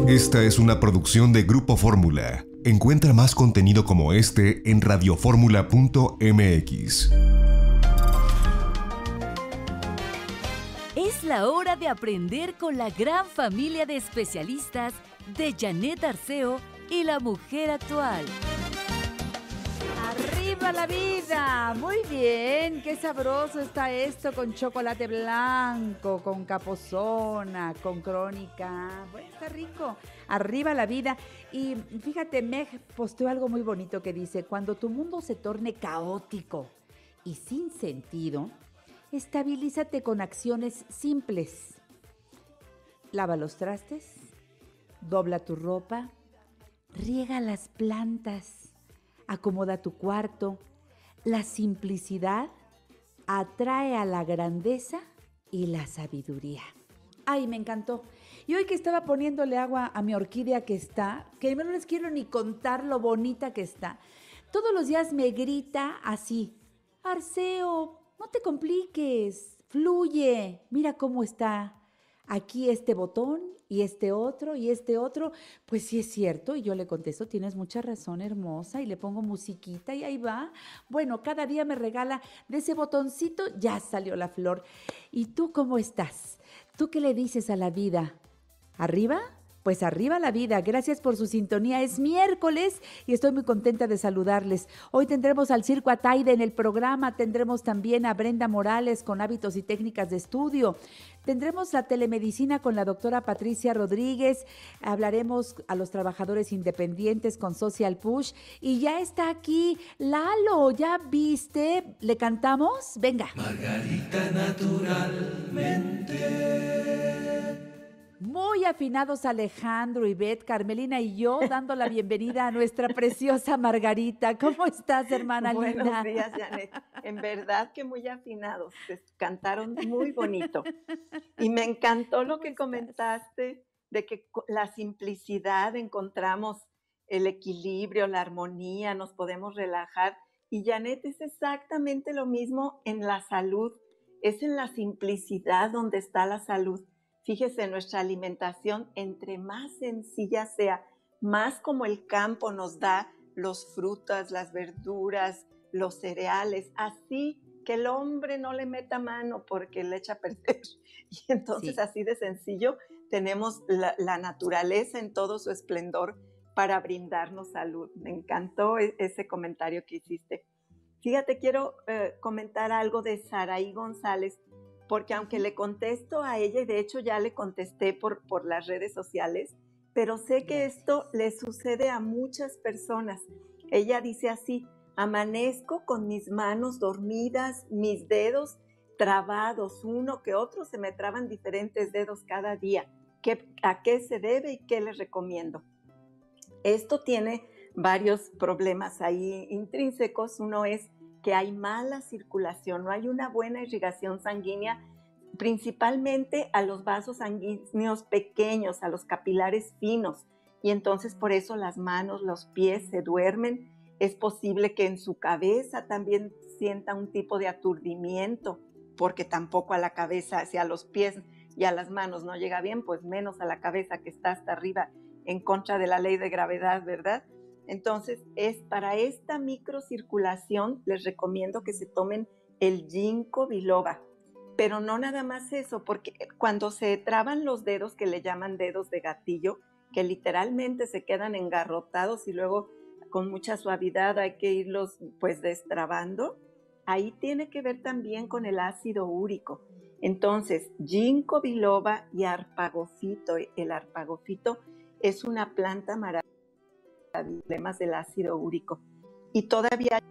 Esta es una producción de Grupo Fórmula. Encuentra más contenido como este en radioformula.mx. Es la hora de aprender con la gran familia de especialistas de Janet Arceo y la mujer actual. ¡Arriba la vida! Muy bien, qué sabroso está esto con chocolate blanco, con capozona, con crónica. Bueno, está rico. Arriba la vida. Y fíjate, Meg posteó algo muy bonito que dice: cuando tu mundo se torne caótico y sin sentido, estabilízate con acciones simples. Lava los trastes, dobla tu ropa, riega las plantas, acomoda tu cuarto. La simplicidad atrae a la grandeza y la sabiduría. Ay, me encantó. Y hoy que estaba poniéndole agua a mi orquídea que no les quiero ni contar lo bonita que está, todos los días me grita así: Arceo, no te compliques, fluye, mira cómo está. Aquí este botón y este otro y este otro. Pues sí es cierto, y yo le contesto: tienes mucha razón, hermosa, y le pongo musiquita y ahí va. Bueno, cada día me regala de ese botoncito, ya salió la flor. ¿Y tú cómo estás? ¿Tú qué le dices a la vida? ¿Arriba? Pues arriba la vida. Gracias por su sintonía. Es miércoles y estoy muy contenta de saludarles. Hoy tendremos al Circo Ataide en el programa. Tendremos también a Brenda Morales con hábitos y técnicas de estudio. Tendremos la telemedicina con la doctora Patricia Rodríguez. Hablaremos a los trabajadores independientes con Social Push. Y ya está aquí Lalo. ¿Ya viste? ¿Le cantamos? Venga. Margarita naturalmente. Muy afinados Alejandro, Ivette, Carmelina y yo, dando la bienvenida a nuestra preciosa Margarita. ¿Cómo estás, hermana linda? Buenos días, Janet. En verdad que muy afinados, cantaron muy bonito. Y me encantó lo que comentaste de que la simplicidad encontramos el equilibrio, la armonía, nos podemos relajar. Y Janet, es exactamente lo mismo en la salud. Es en la simplicidad donde está la salud. Fíjese, nuestra alimentación, entre más sencilla sea, más como el campo nos da los frutas, las verduras, los cereales, así que el hombre no le meta mano porque le echa a perder. Y entonces sí, así de sencillo tenemos la naturaleza en todo su esplendor para brindarnos salud. Me encantó ese comentario que hiciste. Fíjate, quiero comentar algo de Saraí González, porque aunque le contesto a ella, y de hecho ya le contesté por las redes sociales, pero sé que esto le sucede a muchas personas. Ella dice así: amanezco con mis manos dormidas, mis dedos trabados, uno que otro, se me traban diferentes dedos cada día. ¿A qué se debe y qué les recomiendo? Esto tiene varios problemas ahí intrínsecos. Uno es que hay mala circulación, no hay una buena irrigación sanguínea, principalmente a los vasos sanguíneos pequeños, a los capilares finos, y entonces por eso las manos, los pies se duermen. Es posible que en su cabeza también sienta un tipo de aturdimiento, porque tampoco a la cabeza, si a los pies y a las manos no llega bien, pues menos a la cabeza, que está hasta arriba en contra de la ley de gravedad, ¿verdad? Entonces, para esta microcirculación les recomiendo que se tomen el ginkgo biloba. Pero no nada más eso, porque cuando se traban los dedos, que le llaman dedos de gatillo, que literalmente se quedan engarrotados y luego con mucha suavidad hay que irlos pues destrabando, ahí tiene que ver también con el ácido úrico. Entonces, ginkgo biloba y arpagofito. El arpagofito es una planta maravillosa, problemas del ácido úrico. Y todavía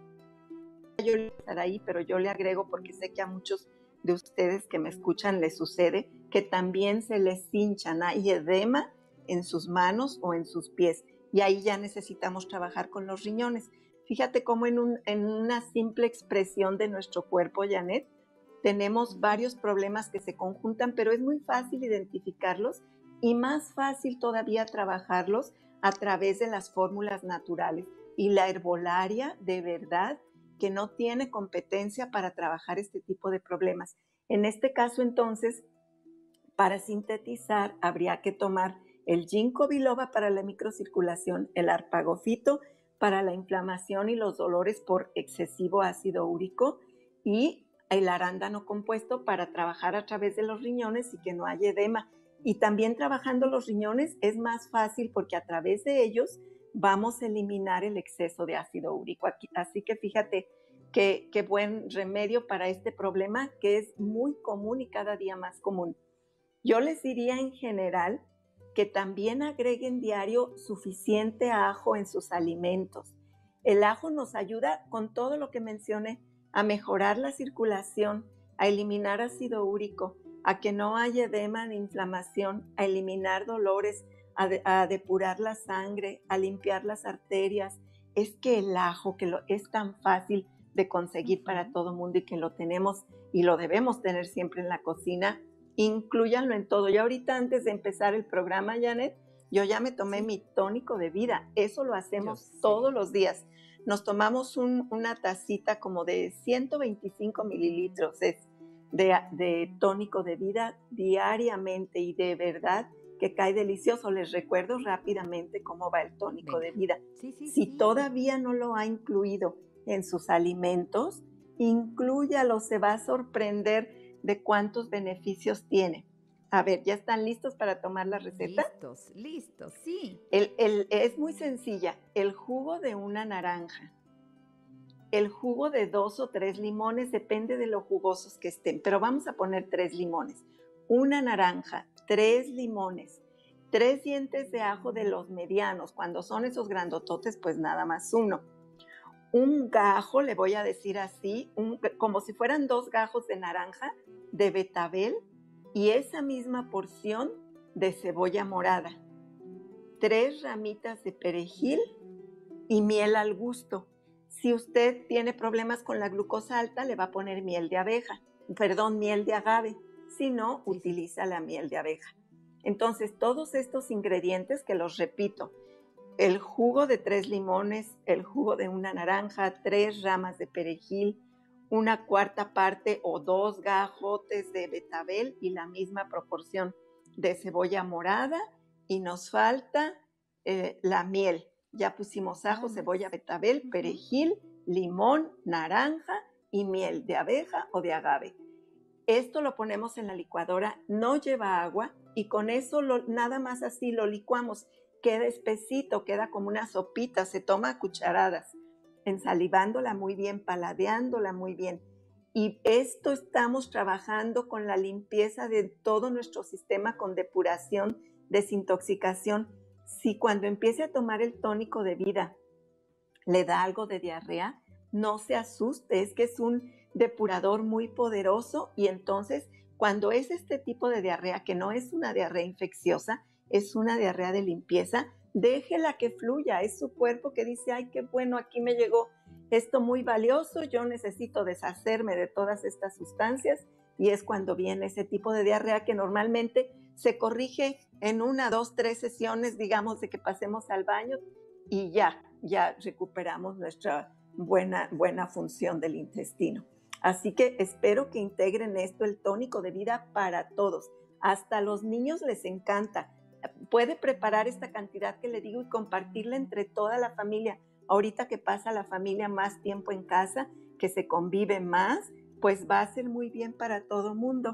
yo le estaré ahí, pero yo le agrego, porque sé que a muchos de ustedes que me escuchan les sucede que también se les hinchan, hay edema en sus manos o en sus pies, y ahí ya necesitamos trabajar con los riñones. Fíjate cómo en una simple expresión de nuestro cuerpo, Janet, tenemos varios problemas que se conjuntan, pero es muy fácil identificarlos y más fácil todavía trabajarlos a través de las fórmulas naturales. Y la herbolaria, de verdad, que no tiene competencia para trabajar este tipo de problemas. En este caso, entonces, para sintetizar, habría que tomar el ginkgo biloba para la microcirculación, el arpagofito para la inflamación y los dolores por excesivo ácido úrico y el arándano compuesto para trabajar a través de los riñones y que no haya edema. Y también trabajando los riñones es más fácil porque a través de ellos vamos a eliminar el exceso de ácido úrico. Así que fíjate qué buen remedio para este problema que es muy común y cada día más común. Yo les diría en general que también agreguen diario suficiente ajo en sus alimentos. El ajo nos ayuda con todo lo que mencioné a mejorar la circulación, a eliminar ácido úrico, a que no haya edema ni inflamación, a eliminar dolores, a depurar la sangre, a limpiar las arterias. Es que el ajo, es tan fácil de conseguir para todo mundo y que lo tenemos y lo debemos tener siempre en la cocina, inclúyanlo en todo. Y ahorita antes de empezar el programa, Janet, yo ya me tomé mi tónico de vida. Eso lo hacemos todos los días. Nos tomamos una tacita como de 125 mililitros de tónico de vida diariamente y de verdad que cae delicioso. Les recuerdo rápidamente cómo va el tónico de vida. Si todavía no lo ha incluido en sus alimentos, inclúyalo, se va a sorprender de cuántos beneficios tiene. A ver, ¿ya están listos para tomar la receta? Listos, sí. Es muy sencilla. El jugo de una naranja, el jugo de 2 o 3 limones, depende de lo jugosos que estén, pero vamos a poner 3 limones. Una naranja, 3 limones, 3 dientes de ajo de los medianos. Cuando son esos grandototes, pues nada más uno. Un gajo, le voy a decir así, como si fueran 2 gajos de naranja, de betabel, y esa misma porción de cebolla morada. 3 ramitas de perejil y miel al gusto. Si usted tiene problemas con la glucosa alta, le va a poner miel de agave. Si no, utiliza la miel de abeja. Entonces, todos estos ingredientes, que los repito, el jugo de 3 limones, el jugo de una naranja, 3 ramas de perejil, 1/4 parte o 2 gajotes de betabel y la misma proporción de cebolla morada, y nos falta la miel. Ya pusimos ajo, cebolla, betabel, perejil, limón, naranja y miel de abeja o de agave. Esto lo ponemos en la licuadora, no lleva agua y con eso nada más así lo licuamos. Queda espesito, queda como una sopita, se toma a cucharadas, ensalivándola muy bien, paladeándola muy bien. Y esto estamos trabajando con la limpieza de todo nuestro sistema, con depuración, desintoxicación. Si cuando empiece a tomar el tónico de vida le da algo de diarrea, no se asuste, es que es un depurador muy poderoso, y entonces cuando es este tipo de diarrea, que no es una diarrea infecciosa, es una diarrea de limpieza, déjela que fluya, es su cuerpo que dice, ay, qué bueno, aquí me llegó esto muy valioso, yo necesito deshacerme de todas estas sustancias, y es cuando viene ese tipo de diarrea que normalmente se corrige en 1, 2, 3 sesiones, digamos, de que pasemos al baño y ya recuperamos nuestra buena función del intestino. Así que espero que integren esto, el tónico de vida para todos. Hasta a los niños les encanta. Puede preparar esta cantidad que le digo y compartirla entre toda la familia. Ahorita que pasa la familia más tiempo en casa, que se convive más, pues va a ser muy bien para todo mundo.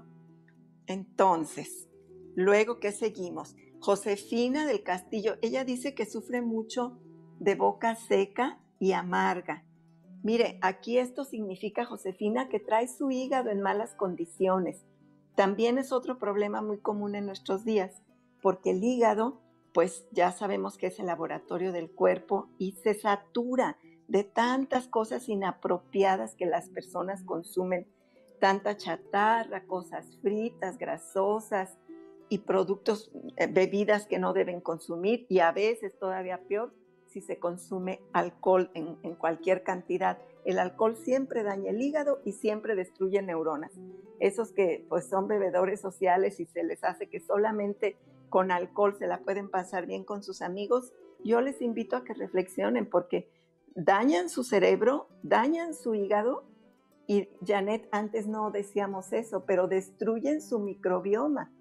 Entonces, luego, ¿qué seguimos? Josefina del Castillo, ella dice que sufre mucho de boca seca y amarga. Mire, aquí esto significa, Josefina, que trae su hígado en malas condiciones. También es otro problema muy común en nuestros días, porque el hígado, pues ya sabemos que es el laboratorio del cuerpo y se satura de tantas cosas inapropiadas que las personas consumen, tanta chatarra, cosas fritas, grasosas y productos, bebidas que no deben consumir, y a veces todavía peor si se consume alcohol en cualquier cantidad. El alcohol siempre daña el hígado y siempre destruye neuronas. Esos que pues son bebedores sociales y se les hace que solamente con alcohol se la pueden pasar bien con sus amigos, yo les invito a que reflexionen, porque dañan su cerebro, dañan su hígado, y Janet, antes no decíamos eso, pero destruyen su microbioma.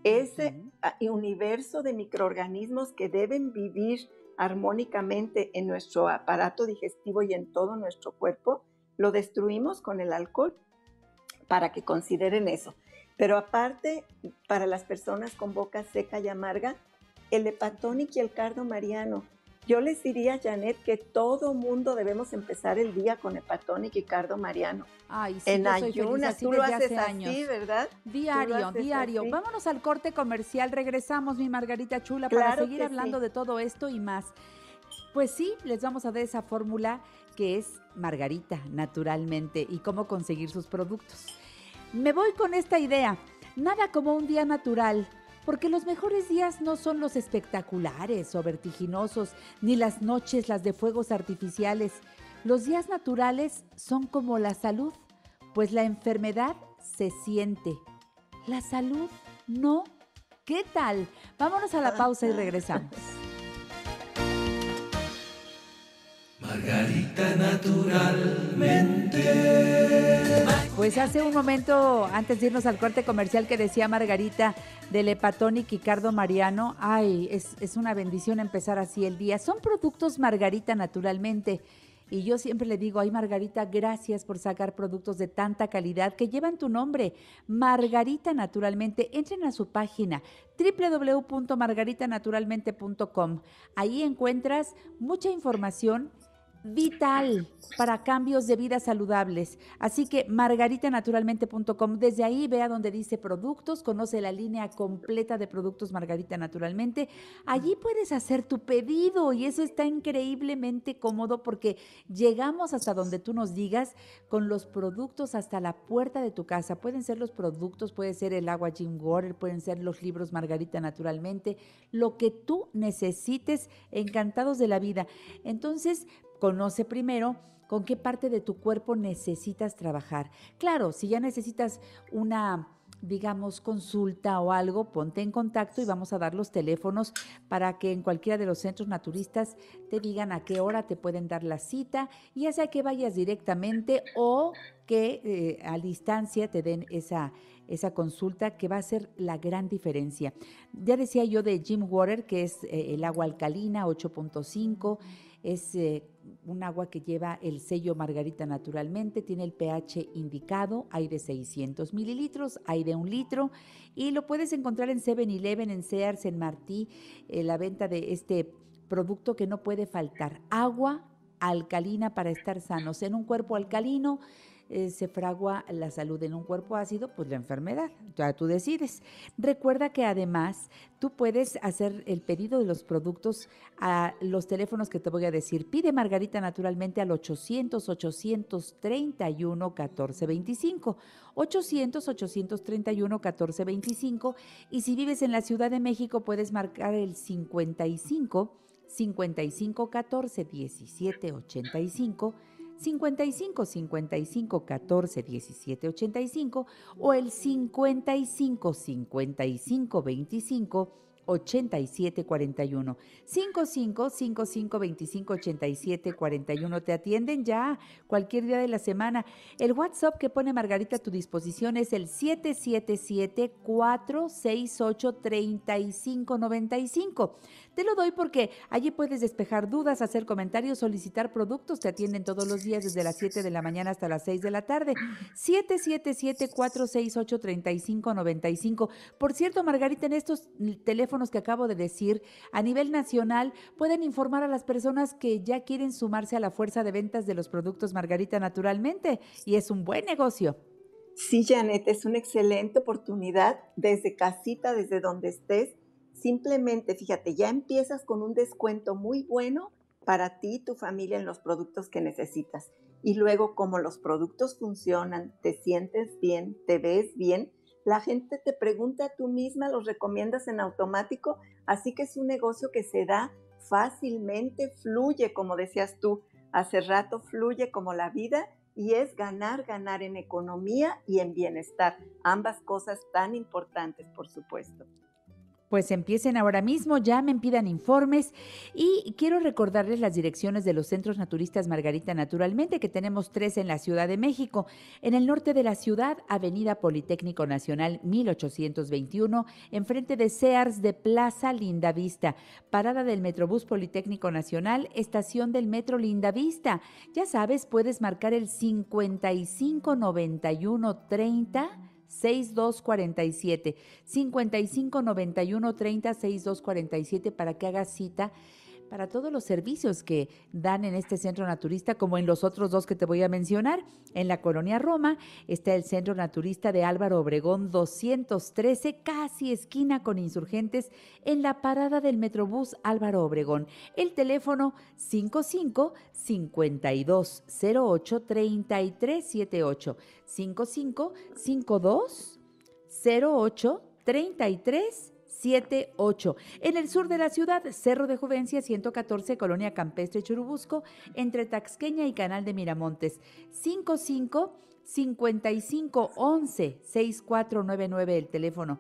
ese universo de microorganismos que deben vivir armónicamente en nuestro aparato digestivo y en todo nuestro cuerpo, lo destruimos con el alcohol, para que consideren eso. Pero aparte, para las personas con boca seca y amarga, el Hepatónic y el Cardo Mariano. Yo les diría, Janet, que todo mundo debemos empezar el día con Hepatónic y Cardo Mariano. Ay, sí, en yo soy feliz ayunas, así tú lo desde haces hace así, años. ¿verdad? Diario. Así. Vámonos al corte comercial. Regresamos, mi Margarita chula, Claro para seguir que hablando sí. de todo esto y más. Pues sí, les vamos a dar esa fórmula que es Margarita, naturalmente, y cómo conseguir sus productos. Me voy con esta idea. Nada como un día natural, porque los mejores días no son los espectaculares o vertiginosos, ni las noches, las de fuegos artificiales. Los días naturales son como la salud, pues la enfermedad se siente. La salud no. ¿Qué tal? Vámonos a la pausa y regresamos. Margarita naturalmente. Pues hace un momento, antes de irnos al corte comercial, que decía Margarita del Hepatónic y Cardo Mariano, ay, es una bendición empezar así el día. Son productos Margarita naturalmente. Y yo siempre le digo, ay Margarita, gracias por sacar productos de tanta calidad que llevan tu nombre, Margarita Naturalmente. Entren a su página www.margaritanaturalmente.com. Ahí encuentras mucha información vital para cambios de vida saludables. Así que margaritanaturalmente.com, desde ahí vea donde dice productos, conoce la línea completa de productos Margarita Naturalmente. Allí puedes hacer tu pedido y eso está increíblemente cómodo porque llegamos hasta donde tú nos digas con los productos hasta la puerta de tu casa. Pueden ser los productos, puede ser el agua Jim Water, pueden ser los libros Margarita Naturalmente, lo que tú necesites, encantados de la vida. Entonces, conoce primero con qué parte de tu cuerpo necesitas trabajar. Claro, si ya necesitas una, digamos, consulta o algo, ponte en contacto y vamos a dar los teléfonos para que en cualquiera de los centros naturistas te digan a qué hora te pueden dar la cita, y ya sea que vayas directamente o que a distancia te den esa consulta, que va a ser la gran diferencia. Ya decía yo de Jim Water, que es el agua alcalina 8.5, es un agua que lleva el sello Margarita Naturalmente, tiene el pH indicado, hay de 600 mililitros, hay de 1 litro, y lo puedes encontrar en 7-Eleven, en Sears, en Martí, la venta de este producto que no puede faltar, agua alcalina para estar sanos. En un cuerpo alcalino se fragua la salud, en un cuerpo ácido, pues la enfermedad. Ya tú decides. Recuerda que además tú puedes hacer el pedido de los productos a los teléfonos que te voy a decir. Pide Margarita Naturalmente al 800-831-1425. 800-831-1425. Y si vives en la Ciudad de México, puedes marcar el 55 14 17 85, 55 55 14 17 85 o el 55 55 25 87 41. 55 55 25 87 41. Te atienden ya cualquier día de la semana. El WhatsApp que pone Margarita a tu disposición es el 777-468-3595. Te lo doy porque allí puedes despejar dudas, hacer comentarios, solicitar productos. Te atienden todos los días desde las 7 de la mañana hasta las 6 de la tarde. 777-468-3595. Por cierto, Margarita, en estos teléfonos que acabo de decir, a nivel nacional, pueden informar a las personas que ya quieren sumarse a la fuerza de ventas de los productos Margarita Naturalmente, y es un buen negocio. Sí, Janet, es una excelente oportunidad desde casita, desde donde estés. Simplemente, fíjate, ya empiezas con un descuento muy bueno para ti y tu familia en los productos que necesitas. Y luego, como los productos funcionan, te sientes bien, te ves bien, la gente te pregunta, tú misma los recomiendas en automático, así que es un negocio que se da fácilmente, fluye, como decías tú hace rato, fluye como la vida, y es ganar, ganar en economía y en bienestar, ambas cosas tan importantes, por supuesto. Pues empiecen ahora mismo, llamen, pidan informes y quiero recordarles las direcciones de los centros naturistas Margarita Naturalmente, que tenemos 3 en la Ciudad de México. En el norte de la ciudad, Avenida Politécnico Nacional 1821, enfrente de Sears de Plaza Lindavista, parada del Metrobús Politécnico Nacional, estación del Metro Lindavista. Ya sabes, puedes marcar el 55 91 30 6247, 55 91 30 6247 para que hagas cita para todos los servicios que dan en este centro naturista, como en los otros 2 que te voy a mencionar. En la Colonia Roma está el Centro Naturista de Álvaro Obregón 213, casi esquina con Insurgentes, en la parada del Metrobús Álvaro Obregón. El teléfono 55 52 08 33 78, 55 52 08 33 78. En el sur de la ciudad, Cerro de Juvencia 114, Colonia Campestre Churubusco, entre Taxqueña y Canal de Miramontes. 55 55 11 6499 el teléfono.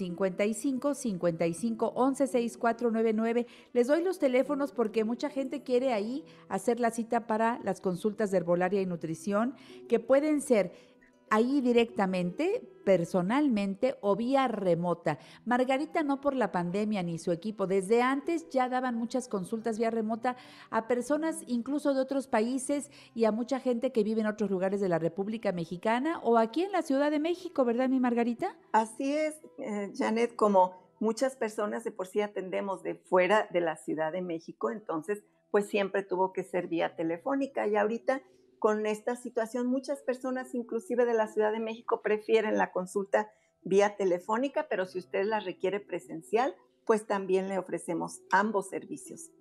55 55 11 6499. Les doy los teléfonos porque mucha gente quiere ahí hacer la cita para las consultas de herbolaria y nutrición, que pueden ser ahí directamente, personalmente o vía remota. Margarita no por la pandemia ni su equipo, desde antes ya daban muchas consultas vía remota a personas incluso de otros países y a mucha gente que vive en otros lugares de la República Mexicana o aquí en la Ciudad de México, ¿verdad, mi Margarita? Así es, Janet, como muchas personas de por sí atendemos de fuera de la Ciudad de México, entonces pues siempre tuvo que ser vía telefónica y ahorita con esta situación, muchas personas, inclusive de la Ciudad de México, prefieren la consulta vía telefónica, pero si usted la requiere presencial, pues también le ofrecemos ambos servicios.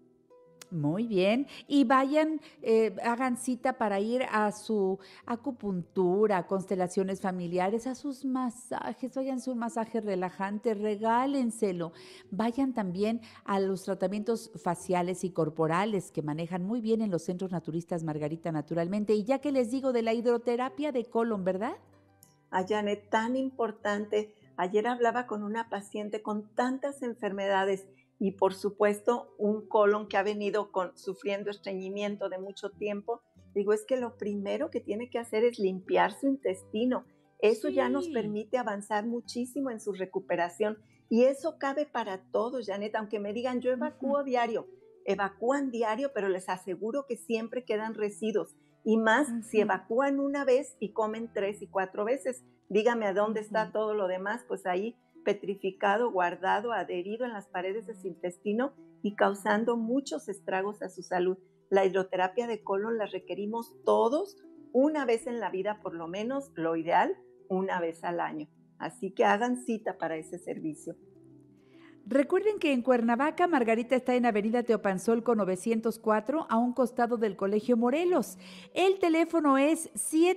Muy bien. Y vayan, hagan cita para ir a su acupuntura, constelaciones familiares, a sus masajes, vayan a su masaje relajante, regálenselo. Vayan también a los tratamientos faciales y corporales que manejan muy bien en los centros naturistas Margarita Naturalmente. Y ya que les digo de la hidroterapia de colon, ¿verdad? Janet, tan importante. Ayer hablaba con una paciente con tantas enfermedades y por supuesto un colon que ha venido sufriendo estreñimiento de mucho tiempo. Digo, es que lo primero que tiene que hacer es limpiar su intestino. Eso ya nos permite avanzar muchísimo en su recuperación y eso cabe para todos, Janet, aunque me digan yo evacúo diario, evacúan diario, pero les aseguro que siempre quedan residuos y más si evacúan una vez y comen 3 y 4 veces. Dígame a dónde está todo lo demás, pues ahí petrificado, guardado, adherido en las paredes de su intestino y causando muchos estragos a su salud. La hidroterapia de colon la requerimos todos una vez en la vida, por lo menos, lo ideal, una vez al año. Así que hagan cita para ese servicio. Recuerden que en Cuernavaca, Margarita está en Avenida Teopanzolco 904, a un costado del Colegio Morelos. El teléfono es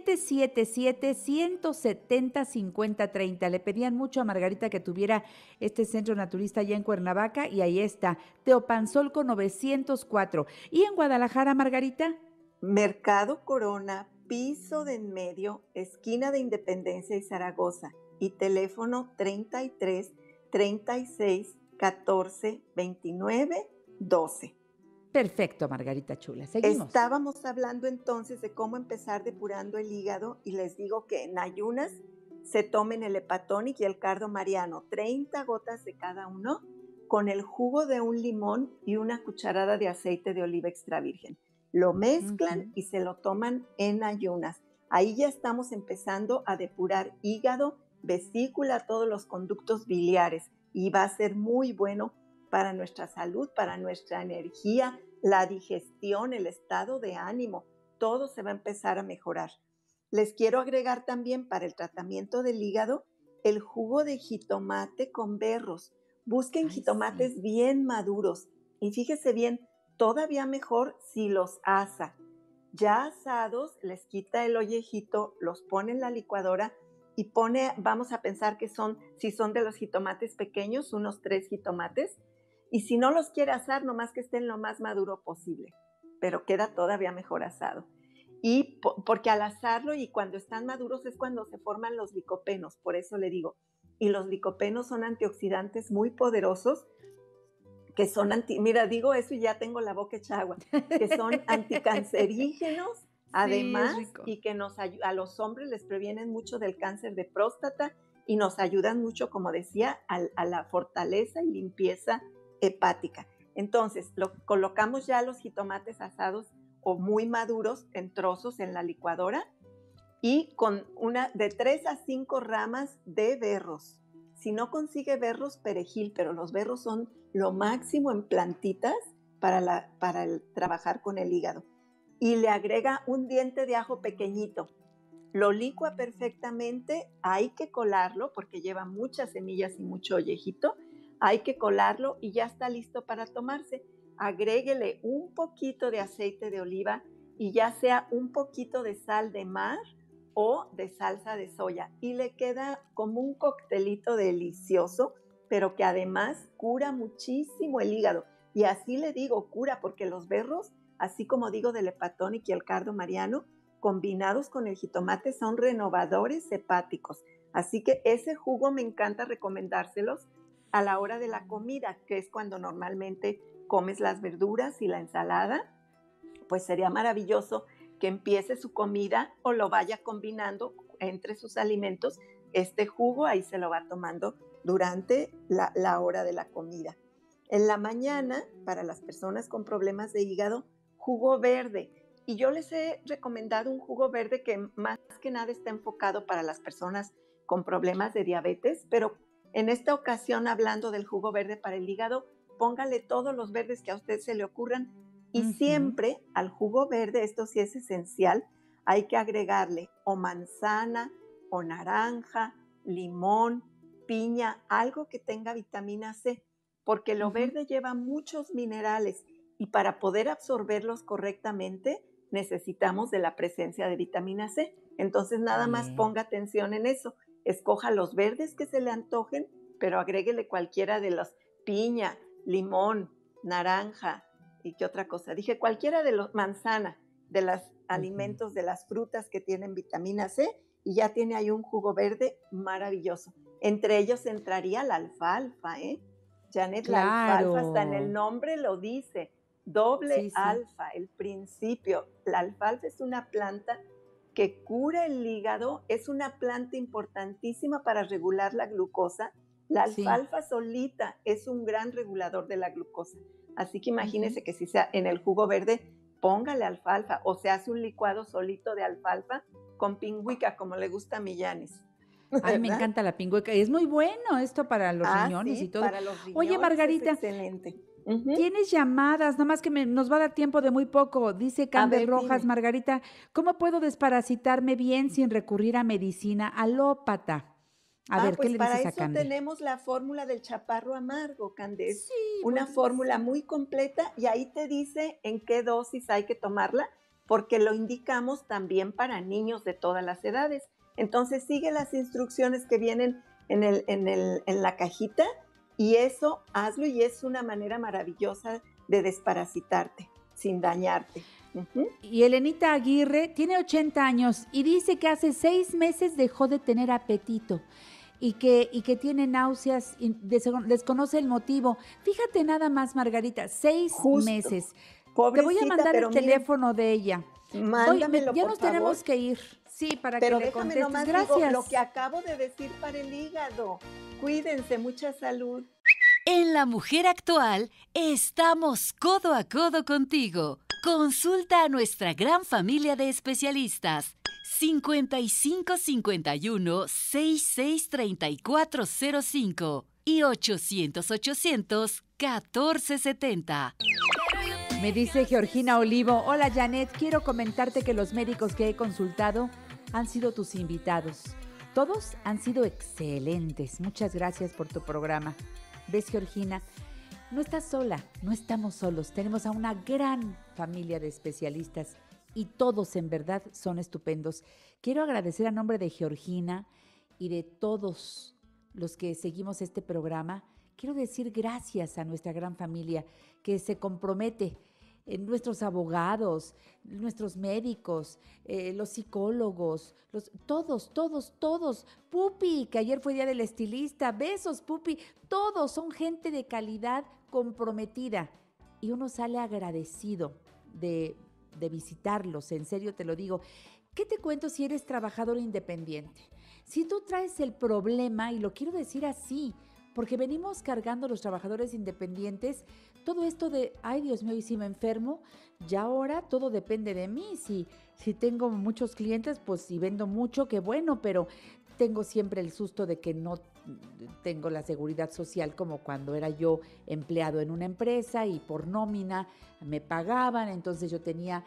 777-170-5030. Le pedían mucho a Margarita que tuviera este centro naturista allá en Cuernavaca y ahí está, Teopanzolco 904. ¿Y en Guadalajara, Margarita? Mercado Corona, piso de en medio, esquina de Independencia y Zaragoza. Y teléfono 33 36 14 29 12. Perfecto, Margarita chula. Seguimos. Estábamos hablando entonces de cómo empezar depurando el hígado y les digo que en ayunas se tomen el Hepatónic y el Cardo Mariano, 30 gotas de cada uno, con el jugo de un limón y una cucharada de aceite de oliva extra virgen. Lo mezclan y se lo toman en ayunas. Ahí ya estamos empezando a depurar hígado, vesícula, todos los conductos biliares y va a ser muy bueno para nuestra salud, para nuestra energía, la digestión, el estado de ánimo, todo se va a empezar a mejorar. Les quiero agregar también para el tratamiento del hígado el jugo de jitomate con berros. Busquen jitomates bien maduros y fíjese bien, todavía mejor si los asa. Ya asados, les quita el ollejito, los pone en la licuadora y pone, vamos a pensar que si son de los jitomates pequeños, unos 3 jitomates. Y si no los quiere asar, nomás que estén lo más maduro posible, pero queda todavía mejor asado. Y porque al asarlo y cuando están maduros es cuando se forman los licopenos, por eso le digo, y los licopenos son antioxidantes muy poderosos que son mira, digo eso y ya tengo la boca hecha agua, que son anticancerígenos, además, y que a los hombres les previenen mucho del cáncer de próstata y nos ayudan mucho, como decía, a la fortaleza y limpieza hepática. Entonces, colocamos ya los jitomates asados o muy maduros en trozos en la licuadora y con de 3 a 5 ramas de berros. Si no consigue berros, perejil, pero los berros son lo máximo en plantitas para trabajar con el hígado. Y le agrega un diente de ajo pequeñito. Lo licua perfectamente, hay que colarlo porque lleva muchas semillas y mucho ollejito. Hay que colarlo y ya está listo para tomarse. Agréguele un poquito de aceite de oliva y ya sea un poquito de sal de mar o de salsa de soya. Y le queda como un coctelito delicioso, pero que además cura muchísimo el hígado. Y así le digo cura, porque los berros, así como digo del Hepatónic y el Cardo Mariano, combinados con el jitomate son renovadores hepáticos. Así que ese jugo me encanta recomendárselos a la hora de la comida, que es cuando normalmente comes las verduras y la ensalada. Pues sería maravilloso que empiece su comida o lo vaya combinando entre sus alimentos. Este jugo ahí se lo va tomando durante la hora de la comida. En la mañana, para las personas con problemas de hígado, jugo verde. Y yo les he recomendado un jugo verde que más que nada está enfocado para las personas con problemas de diabetes, pero en esta ocasión, hablando del jugo verde para el hígado, póngale todos los verdes que a usted se le ocurran y siempre al jugo verde, esto sí es esencial, hay que agregarle o manzana, o naranja, limón, piña, algo que tenga vitamina C, porque lo verde lleva muchos minerales y para poder absorberlos correctamente necesitamos de la presencia de vitamina C. Entonces nada más ponga atención en eso. Escoja los verdes que se le antojen, pero agréguele cualquiera de los piña, limón, naranja y qué otra cosa. Dije cualquiera de los manzana, de los alimentos, de las frutas que tienen vitamina C y ya tiene ahí un jugo verde maravilloso. Entre ellos entraría la alfalfa, Janet, claro. La alfalfa hasta en el nombre lo dice. Doble alfa, el principio. La alfalfa es una planta que cura el hígado, es una planta importantísima para regular la glucosa. La alfalfa solita es un gran regulador de la glucosa. Así que imagínese que si sea en el jugo verde, póngale alfalfa o se hace un licuado solito de alfalfa con pingüica, como le gusta a mi Yanis. Ay, me encanta la pingüica. Es muy bueno esto para los riñones y todo. Para los riñones. Oye, Margarita, es excelente. Tienes llamadas, nomás que nos va a dar tiempo de muy poco. Dice Cander Rojas, dime. Margarita, ¿cómo puedo desparasitarme bien sin recurrir a medicina alópata? A ver, pues ¿qué le dices a para Cander? eso tenemos la fórmula del chaparro amargo, Cander. Sí, una fórmula muy completa y ahí te dice en qué dosis hay que tomarla, porque lo indicamos también para niños de todas las edades. Entonces sigue las instrucciones que vienen en la cajita y eso hazlo y es una manera maravillosa de desparasitarte sin dañarte. Y Elenita Aguirre tiene 80 años y dice que hace 6 meses dejó de tener apetito y que tiene náuseas y desconoce el motivo. Fíjate nada más, Margarita, 6 meses. Pobrecita, te voy a mandar el teléfono de ella. Mándamelo, ya nos tenemos que ir. Sí, para que le contestes. Nomás gracias. Digo, lo que acabo de decir para el hígado. Cuídense, mucha salud. En La Mujer Actual estamos codo a codo contigo. Consulta a nuestra gran familia de especialistas. 55 51 66 34 05 y 800 800 14 70. Me dice Georgina Olivo, hola Janet, quiero comentarte que los médicos que he consultado han sido tus invitados. Todos han sido excelentes. Muchas gracias por tu programa. ¿Ves, Georgina? No estás sola, no estamos solos. Tenemos a una gran familia de especialistas y todos en verdad son estupendos. Quiero agradecer a nombre de Georgina y de todos los que seguimos este programa. Quiero decir gracias a nuestra gran familia que se compromete nuestros abogados, nuestros médicos, los psicólogos, todos. Pupi, que ayer fue día del estilista, besos Pupi, todos son gente de calidad comprometida y uno sale agradecido de visitarlos, en serio te lo digo. ¿Qué te cuento si eres trabajador independiente? Si tú traes el problema, y lo quiero decir así, porque venimos cargando los trabajadores independientes todo esto de, ay Dios mío, y si me enfermo, ya ahora todo depende de mí. Si tengo muchos clientes, pues si vendo mucho, qué bueno, pero tengo siempre el susto de que no tengo la seguridad social como cuando era yo empleado en una empresa y por nómina me pagaban, entonces yo tenía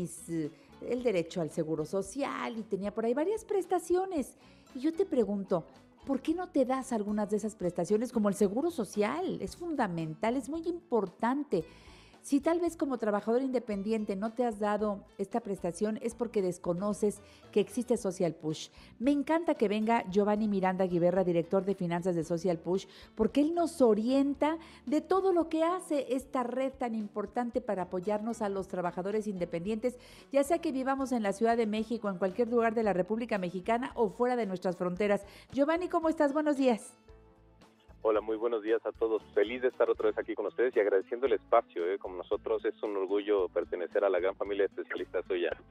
el derecho al seguro social y tenía por ahí varias prestaciones. Y yo te pregunto, ¿por qué no te das algunas de esas prestaciones como el seguro social? Es fundamental, es muy importante. Si tal vez como trabajador independiente no te has dado esta prestación es porque desconoces que existe Social Push. Me encanta que venga Giovanni Miranda Guiberra, director de finanzas de Social Push, porque él nos orienta de todo lo que hace esta red tan importante para apoyarnos a los trabajadores independientes, ya sea que vivamos en la Ciudad de México, en cualquier lugar de la República Mexicana o fuera de nuestras fronteras. Giovanni, ¿cómo estás? Buenos días. Hola, muy buenos días a todos. Feliz de estar otra vez aquí con ustedes y agradeciendo el espacio. Como nosotros es un orgullo pertenecer a la gran familia de especialistas hoy ya.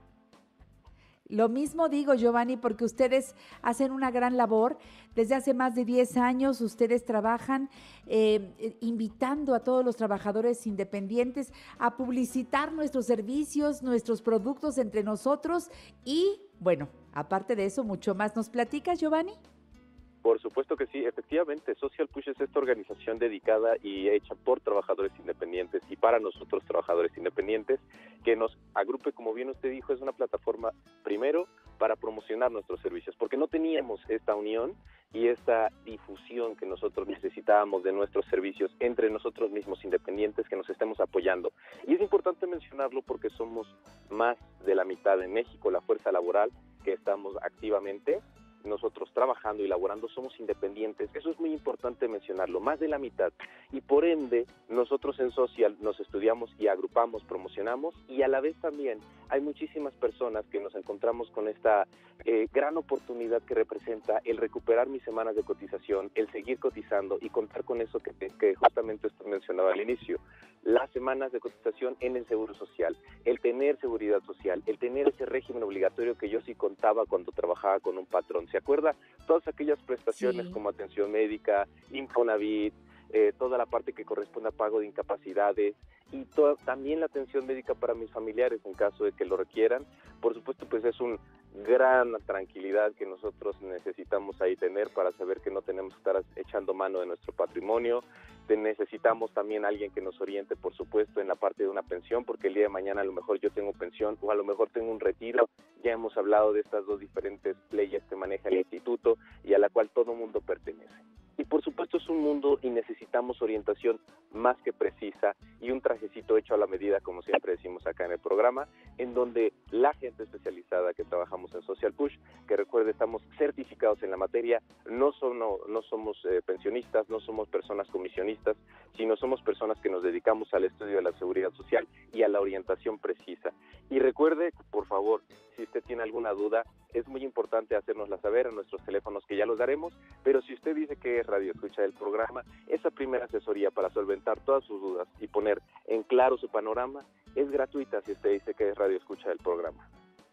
Lo mismo digo, Giovanni, porque ustedes hacen una gran labor. Desde hace más de 10 años ustedes trabajan invitando a todos los trabajadores independientes a publicitar nuestros servicios, nuestros productos entre nosotros y, bueno, aparte de eso, mucho más. ¿Nos platicas, Giovanni? Por supuesto que sí, efectivamente, Social Push es esta organización dedicada y hecha por trabajadores independientes y para nosotros trabajadores independientes, que nos agrupe, como bien usted dijo, es una plataforma primero para promocionar nuestros servicios, porque no teníamos esta unión y esta difusión que nosotros necesitábamos de nuestros servicios entre nosotros mismos independientes que nos estemos apoyando. Y es importante mencionarlo porque somos más de la mitad en México, la fuerza laboral que estamos activamente. Nosotros trabajando y laborando somos independientes, eso es muy importante mencionarlo, más de la mitad, y por ende nosotros en Social nos estudiamos y agrupamos, promocionamos, y a la vez también hay muchísimas personas que nos encontramos con esta gran oportunidad que representa el recuperar mis semanas de cotización, el seguir cotizando y contar con eso que justamente usted mencionaba al inicio, las semanas de cotización en el Seguro Social, el tener seguridad social, el tener ese régimen obligatorio que yo sí contaba cuando trabajaba con un patrón. ¿Se acuerda? Todas aquellas prestaciones como atención médica, Infonavit, toda la parte que corresponde a pago de incapacidades y también la atención médica para mis familiares en caso de que lo requieran. Por supuesto, pues es una gran tranquilidad que nosotros necesitamos ahí tener para saber que no tenemos que estar echando mano de nuestro patrimonio. Necesitamos también alguien que nos oriente, por supuesto, en la parte de una pensión, porque el día de mañana a lo mejor yo tengo pensión o a lo mejor tengo un retiro. Ya hemos hablado de estas dos diferentes leyes que maneja el instituto y a la cual todo mundo pertenece. Y por supuesto es un mundo y necesitamos orientación más que precisa y un trajecito hecho a la medida, como siempre decimos acá en el programa, en donde la gente especializada que trabajamos en Social Push, que recuerde estamos certificados en la materia, no somos pensionistas, no somos personas comisionistas, sino somos personas que nos dedicamos al estudio de la seguridad social y a la orientación precisa. Y recuerde, por favor, si usted tiene alguna duda, es muy importante hacérnosla saber en nuestros teléfonos que ya los daremos, pero si usted dice que es radio escucha del programa, esa primera asesoría para solventar todas sus dudas y poner en claro su panorama es gratuita si usted dice que es radio escucha del programa.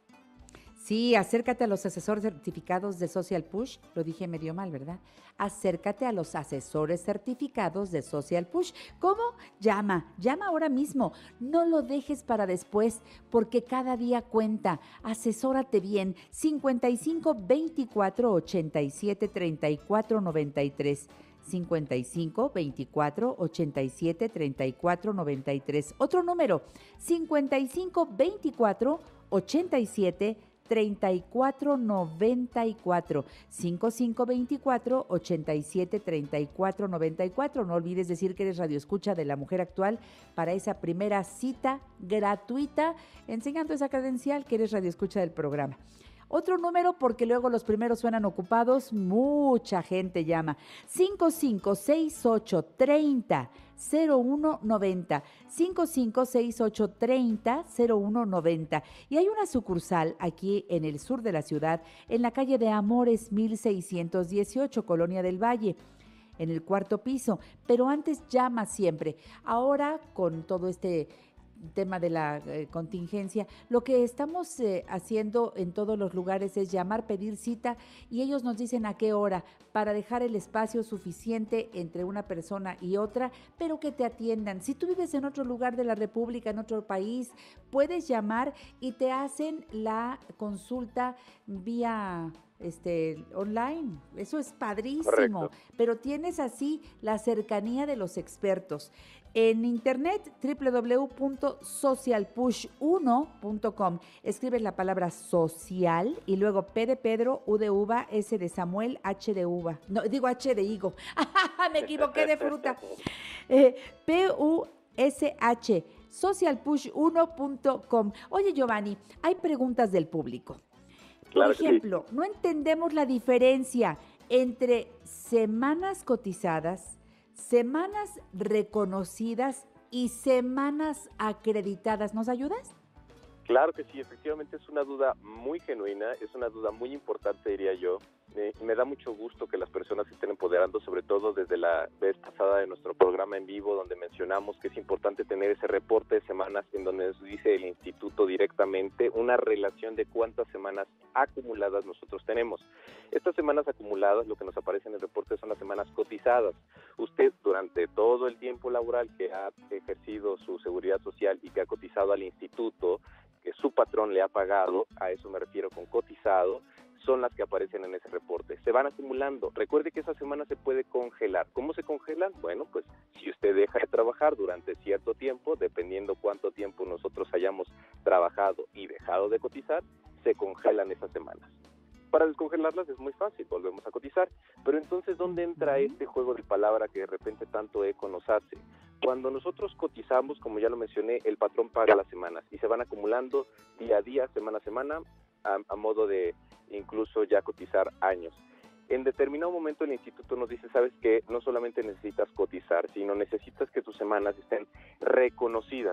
Sí, acércate a los asesores certificados de Social Push, lo dije medio mal, ¿verdad? Acércate a los asesores certificados de Social Push. ¿Cómo? Llama ahora mismo, no lo dejes para después, porque cada día cuenta. Asesórate bien, 55 24 87 34 93. 55 24 87 34 93. Otro número, 55 24 87 3494 5524 87 3494. No olvides decir que eres radioescucha de La Mujer Actual para esa primera cita gratuita, enseñando esa credencial que eres radioescucha del programa. Otro número, porque luego los primeros suenan ocupados, mucha gente llama. 5568 30 0190, 556830-0190. Y hay una sucursal aquí en el sur de la ciudad, en la calle de Amores 1618, Colonia del Valle, en el 4º piso. Pero antes llama siempre. Ahora, con todo este tema de la contingencia, lo que estamos haciendo en todos los lugares es llamar, pedir cita, y ellos nos dicen a qué hora, para dejar el espacio suficiente entre una persona y otra, pero que te atiendan. Si tú vives en otro lugar de la República, en otro país, puedes llamar y te hacen la consulta vía online. Eso es padrísimo. Correcto. Pero tienes así la cercanía de los expertos. En internet, www.socialpush1.com. Escribes la palabra social y luego P de Pedro, U de uva, S de Samuel, H de uva. No, digo H de higo. Me equivoqué de fruta. P-U-S-H, socialpush1.com. Oye, Giovanni, hay preguntas del público. Claro Por ejemplo, no entendemos la diferencia entre semanas cotizadas, semanas reconocidas y semanas acreditadas. ¿Nos ayudas? Claro que sí, efectivamente es una duda muy genuina, es una duda muy importante, diría yo. Me da mucho gusto que las personas se estén empoderando, sobre todo desde la vez pasada de nuestro programa en vivo, donde mencionamos que es importante tener ese reporte de semanas en donde nos dice el instituto directamente una relación de cuántas semanas acumuladas nosotros tenemos. Estas semanas acumuladas, lo que nos aparece en el reporte son las semanas cotizadas. Usted, durante todo el tiempo laboral que ha ejercido su seguridad social y que ha cotizado al instituto, que su patrón le ha pagado, a eso me refiero con cotizado, son las que aparecen en ese reporte. Se van acumulando. Recuerde que esa semana se puede congelar. ¿Cómo se congelan? Bueno, pues si usted deja de trabajar durante cierto tiempo, dependiendo cuánto tiempo nosotros hayamos trabajado y dejado de cotizar, se congelan esas semanas. Para descongelarlas es muy fácil, volvemos a cotizar. Pero entonces, ¿dónde entra este juego de palabra que de repente tanto eco nos hace? Cuando nosotros cotizamos, como ya lo mencioné, el patrón paga las semanas y se van acumulando día a día, semana a semana, a modo de incluso ya cotizar años. En determinado momento el instituto nos dice, ¿sabes qué? No solamente necesitas cotizar, sino necesitas que tus semanas estén reconocidas,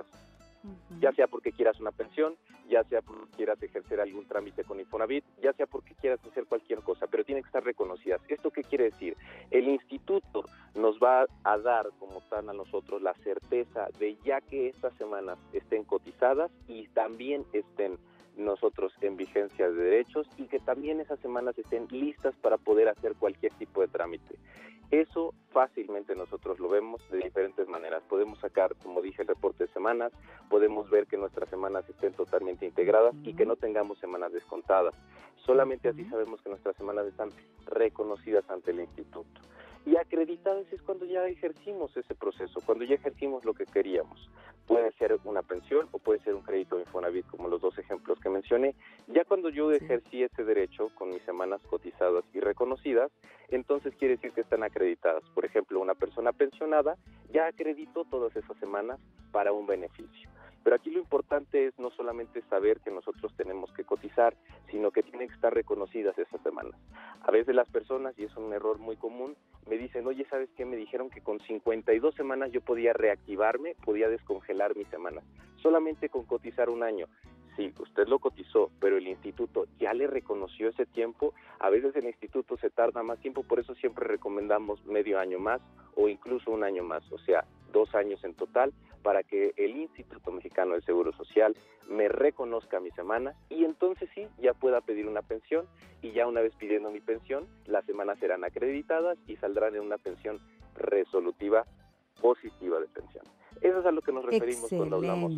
ya sea porque quieras una pensión, ya sea porque quieras ejercer algún trámite con Infonavit, ya sea porque quieras hacer cualquier cosa, pero tienen que estar reconocidas. ¿Esto qué quiere decir? El instituto nos va a dar como tal a nosotros la certeza de ya que estas semanas estén cotizadas y también estén nosotros en vigencia de derechos y que también esas semanas estén listas para poder hacer cualquier tipo de trámite. Eso fácilmente nosotros lo vemos de diferentes maneras. Podemos sacar, como dije, el reporte de semanas, podemos ver que nuestras semanas estén totalmente integradas y que no tengamos semanas descontadas. Solamente así sabemos que nuestras semanas están reconocidas ante el instituto. Y acreditadas es cuando ya ejercimos ese proceso, cuando ya ejercimos lo que queríamos. Puede ser una pensión o puede ser un crédito de Infonavit, como los dos ejemplos que mencioné. Ya cuando yo ejercí ese derecho con mis semanas cotizadas y reconocidas, entonces quiere decir que están acreditadas. Por ejemplo, una persona pensionada ya acreditó todas esas semanas para un beneficio. Pero aquí lo importante es no solamente saber que nosotros tenemos que cotizar, sino que tienen que estar reconocidas esas semanas. A veces las personas, y es un error muy común, me dicen, oye, ¿sabes qué? Me dijeron que con 52 semanas yo podía reactivarme, podía descongelar mis semanas, solamente con cotizar un año. Sí, usted lo cotizó, pero el instituto ya le reconoció ese tiempo. A veces el instituto se tarda más tiempo, por eso siempre recomendamos medio año más o incluso un año más, o sea, 2 años en total, para que el Instituto Mexicano del Seguro Social me reconozca mis semanas y entonces sí, ya pueda pedir una pensión y ya una vez pidiendo mi pensión, las semanas serán acreditadas y saldrán en una pensión resolutiva positiva de pensión. Eso es a lo que nos referimos cuando hablamos.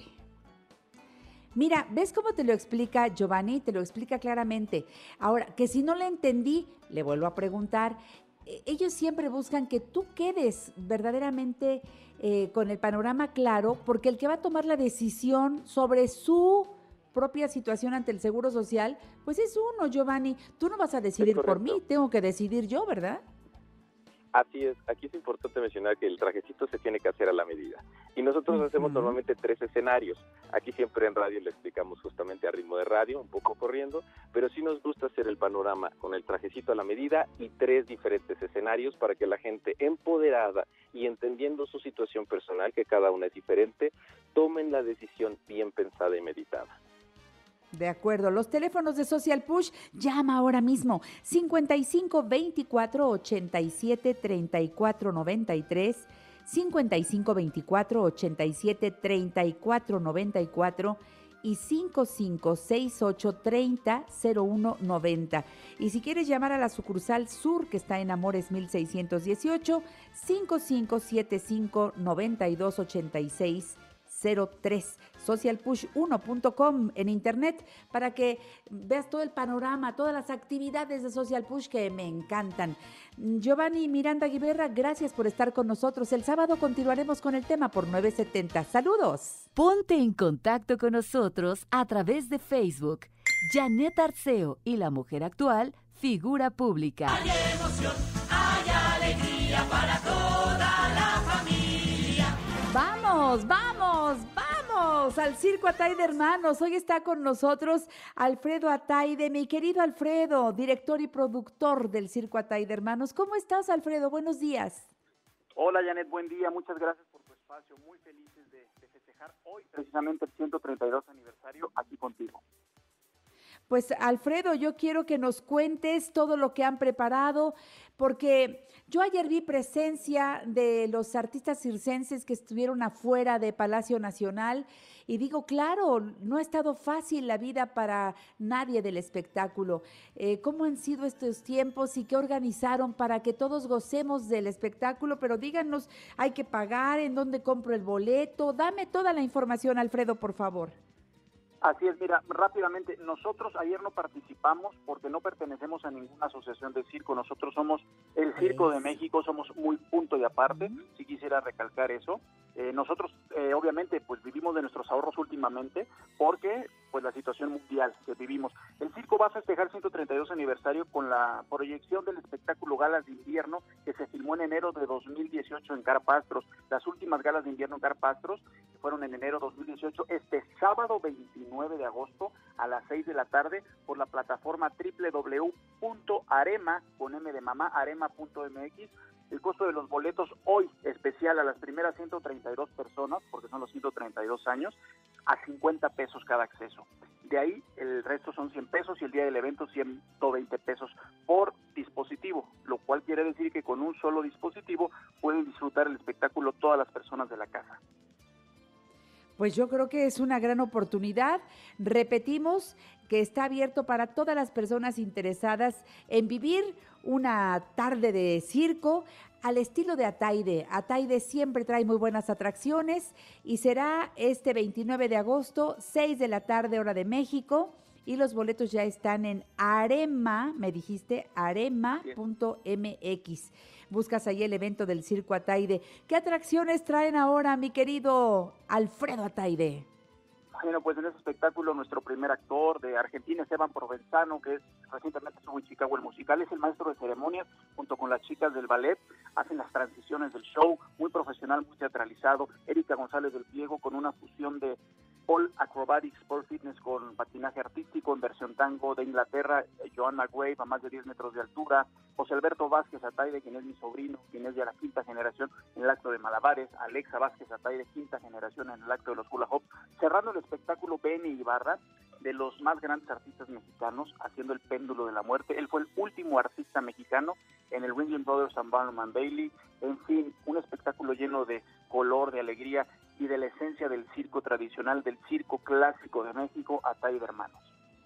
Mira, ¿ves cómo te lo explica Giovanni? Te lo explica claramente. Ahora, que si no le entendí, le vuelvo a preguntar. Ellos siempre buscan que tú quedes verdaderamente con el panorama claro, porque el que va a tomar la decisión sobre su propia situación ante el Seguro Social, pues es uno, Giovanni. Tú no vas a decidir por mí, tengo que decidir yo, ¿verdad? Así es, aquí es importante mencionar que el trajecito se tiene que hacer a la medida. Y nosotros hacemos normalmente 3 escenarios. Aquí siempre en radio le explicamos justamente a ritmo de radio, un poco corriendo, pero sí nos gusta hacer el panorama con el trajecito a la medida y 3 diferentes escenarios para que la gente empoderada y entendiendo su situación personal, que cada una es diferente, tomen la decisión bien pensada y meditada. De acuerdo, los teléfonos de Social Push, llama ahora mismo, 55 24 87 34 93, 55 24 87 34 94 y 55 68 30 01 90. Y si quieres llamar a la sucursal sur, que está en Amores 1618, 5575 92 86 03, socialpush1.com en internet para que veas todo el panorama, todas las actividades de Social Push que me encantan. Giovanni Miranda Guiberra, gracias por estar con nosotros. El sábado continuaremos con el tema por 970. ¡Saludos! Ponte en contacto con nosotros a través de Facebook. Janet Arceo y la mujer actual, figura pública. Hay emoción, hay alegría para toda la familia. ¡Vamos, vamos, vamos al Circo Ataide Hermanos! Hoy está con nosotros Alfredo Ataide, mi querido Alfredo, director y productor del Circo Ataide Hermanos. ¿Cómo estás, Alfredo? Buenos días. Hola, Janet, buen día. Muchas gracias por tu espacio. Muy felices de festejar hoy precisamente el 132 aniversario aquí contigo. Pues, Alfredo, yo quiero que nos cuentes todo lo que han preparado, porque yo ayer vi presencia de los artistas circenses que estuvieron afuera de Palacio Nacional y digo, claro, no ha estado fácil la vida para nadie del espectáculo. ¿Cómo han sido estos tiempos y qué organizaron para que todos gocemos del espectáculo? Pero díganos, ¿hay que pagar? ¿En dónde compro el boleto? Dame toda la información, Alfredo, por favor. Así es, mira, rápidamente, nosotros ayer no participamos porque no pertenecemos a ninguna asociación de circo, nosotros somos el Circo de México, somos muy punto y aparte, si quisiera recalcar eso. Nosotros obviamente pues vivimos de nuestros ahorros últimamente porque pues la situación mundial que vivimos. El circo va a festejar 132 aniversario con la proyección del espectáculo Galas de Invierno que se filmó en enero de 2018 en Carpastros. Las últimas galas de invierno en Carpastros fueron en enero de 2018, este sábado 29 de agosto a las 6 de la tarde por la plataforma www.arema, con M de mamá, arema.mx. El costo de los boletos hoy especial a las primeras 132 personas, porque son los 132 años, a 50 pesos cada acceso. De ahí el resto son 100 pesos y el día del evento 120 pesos por dispositivo, lo cual quiere decir que con un solo dispositivo pueden disfrutar el espectáculo todas las personas de la casa. Pues yo creo que es una gran oportunidad. Repetimos que está abierto para todas las personas interesadas en vivir una tarde de circo al estilo de Ataide. Ataide siempre trae muy buenas atracciones y será este 29 de agosto, 6 de la tarde, hora de México. Y los boletos ya están en Arema, me dijiste, arema.mx. Buscas ahí el evento del Circo Ataide. ¿Qué atracciones traen ahora, mi querido Alfredo Ataide? Bueno, pues en ese espectáculo nuestro primer actor de Argentina, Esteban Provenzano, que recientemente estuvo en Chicago el musical, es el maestro de ceremonias junto con las chicas del ballet, hacen las transiciones del show, muy profesional, muy teatralizado. Erika González del Pliego con una fusión de Pole Acrobatics, Pole Fitness con patinaje artístico en versión tango de Inglaterra, Joanna Grave a más de 10 metros de altura, José Alberto Vázquez Ataide, quien es mi sobrino, quien es de la quinta generación en el acto de malabares, Alexa Vázquez Ataide, quinta generación en el acto de los hula hoop, cerrando el espectáculo Benny Ibarra, de los más grandes artistas mexicanos, haciendo el péndulo de la muerte. Él fue el último artista mexicano en el Ringling Brothers and Barnum & Bailey. En fin, un espectáculo lleno de color, de alegría y de la esencia del circo tradicional, del circo clásico de México, Ataide Hermanos.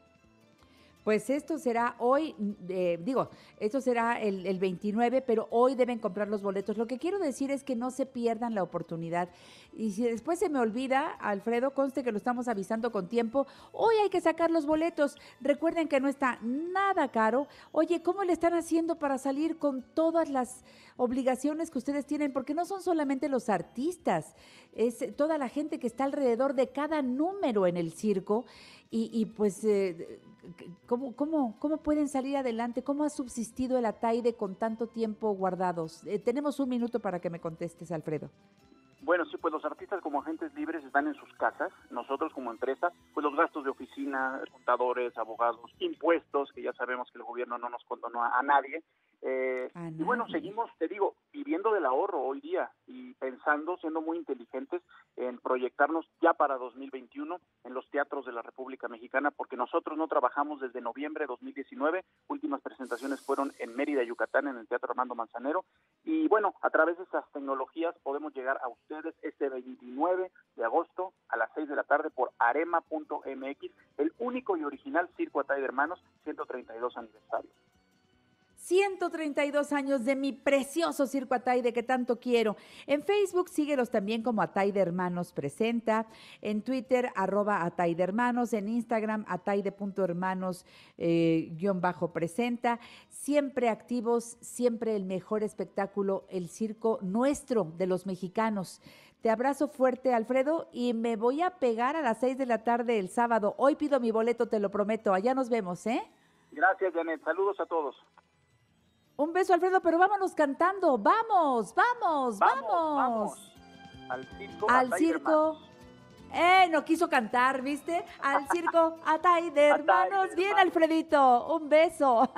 Pues esto será hoy, esto será el 29, pero hoy deben comprar los boletos. Lo que quiero decir es que no se pierdan la oportunidad. Y si después se me olvida, Alfredo, conste que lo estamos avisando con tiempo, hoy hay que sacar los boletos. Recuerden que no está nada caro. Oye, ¿cómo le están haciendo para salir con todas las obligaciones que ustedes tienen? Porque no son solamente los artistas, es toda la gente que está alrededor de cada número en el circo y pues ¿Cómo pueden salir adelante? ¿Cómo ha subsistido el Ataide con tanto tiempo guardados? Tenemos un minuto para que me contestes, Alfredo. Bueno, sí, pues los artistas como agentes libres están en sus casas. Nosotros como empresa, pues los gastos de oficina, contadores, abogados, impuestos, que ya sabemos que el gobierno no nos condonó a nadie. Y bueno, seguimos, te digo, viviendo del ahorro hoy día y pensando, siendo muy inteligentes en proyectarnos ya para 2021 en los teatros de la República Mexicana, porque nosotros no trabajamos desde noviembre de 2019. Últimas presentaciones fueron en Mérida, Yucatán, en el Teatro Armando Manzanero. Y bueno, a través de esas tecnologías podemos llegar a ustedes este 29 de agosto a las 6 de la tarde por arema.mx, el único y original Circo Ataide Hermanos, 132 aniversario. 132 años de mi precioso Circo Ataide que tanto quiero. En Facebook síguelos también como Ataide Hermanos Presenta, en Twitter @Ataide Hermanos, en Instagram ataide.hermanos _presenta. Siempre activos, siempre el mejor espectáculo, el circo nuestro de los mexicanos. Te abrazo fuerte, Alfredo, y me voy a pegar a las 6 de la tarde el sábado. Hoy pido mi boleto, te lo prometo. Allá nos vemos, ¿eh? Gracias, Janet. Saludos a todos. Un beso, Alfredo, pero vámonos cantando. ¡Vamos! Al circo. No quiso cantar, ¿viste? Al circo Ataide Hermanos. Bien, Alfredito. Un beso.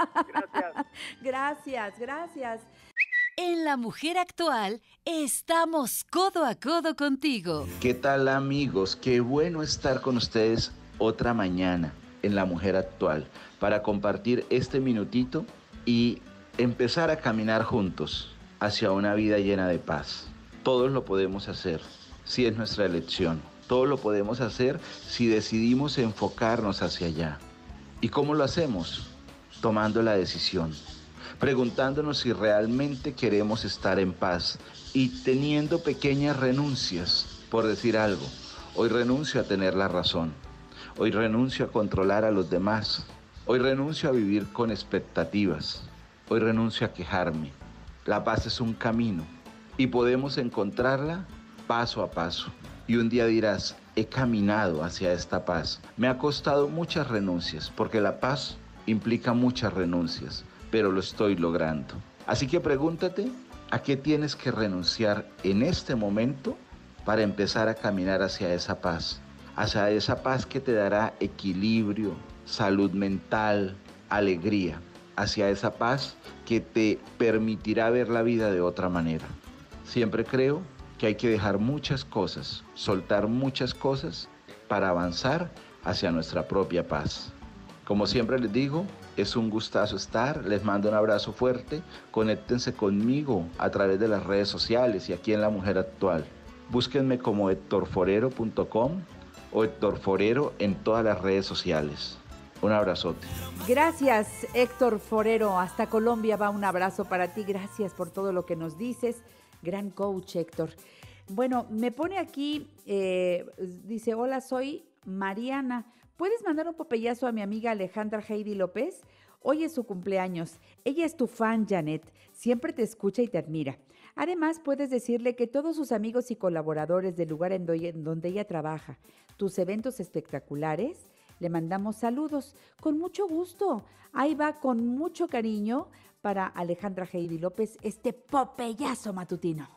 Gracias. En La Mujer Actual estamos codo a codo contigo. ¿Qué tal, amigos? Qué bueno estar con ustedes otra mañana en La Mujer Actual para compartir este minutito y empezar a caminar juntos hacia una vida llena de paz. Todos lo podemos hacer si es nuestra elección. Todos lo podemos hacer si decidimos enfocarnos hacia allá. ¿Y cómo lo hacemos? Tomando la decisión, preguntándonos si realmente queremos estar en paz y teniendo pequeñas renuncias, por decir algo. Hoy renuncio a tener la razón. Hoy renuncio a controlar a los demás. Hoy renuncio a vivir con expectativas. Hoy renuncio a quejarme. La paz es un camino y podemos encontrarla paso a paso. Y un día dirás, he caminado hacia esta paz. Me ha costado muchas renuncias, porque la paz implica muchas renuncias, pero lo estoy logrando. Así que pregúntate, ¿a qué tienes que renunciar en este momento para empezar a caminar hacia esa paz? Hacia esa paz que te dará equilibrio, salud mental, alegría. Hacia esa paz que te permitirá ver la vida de otra manera. Siempre creo que hay que dejar muchas cosas, soltar muchas cosas para avanzar hacia nuestra propia paz. Como siempre les digo, es un gustazo estar, les mando un abrazo fuerte, conéctense conmigo a través de las redes sociales y aquí en La Mujer Actual. Búsquenme como hectorforero.com o Héctor Forero en todas las redes sociales. Un abrazote. Gracias, Héctor Forero. Hasta Colombia va un abrazo para ti. Gracias por todo lo que nos dices. Gran coach, Héctor. Bueno, me pone aquí, dice, hola, soy Mariana. ¿Puedes mandar un popeyazo a mi amiga Alejandra Heidi López? Hoy es su cumpleaños. Ella es tu fan, Janet. Siempre te escucha y te admira. Además, puedes decirle que todos sus amigos y colaboradores del lugar en donde ella trabaja, tus eventos espectaculares, le mandamos saludos, con mucho gusto. Ahí va, con mucho cariño, para Alejandra Heidi López, este popeyazo matutino.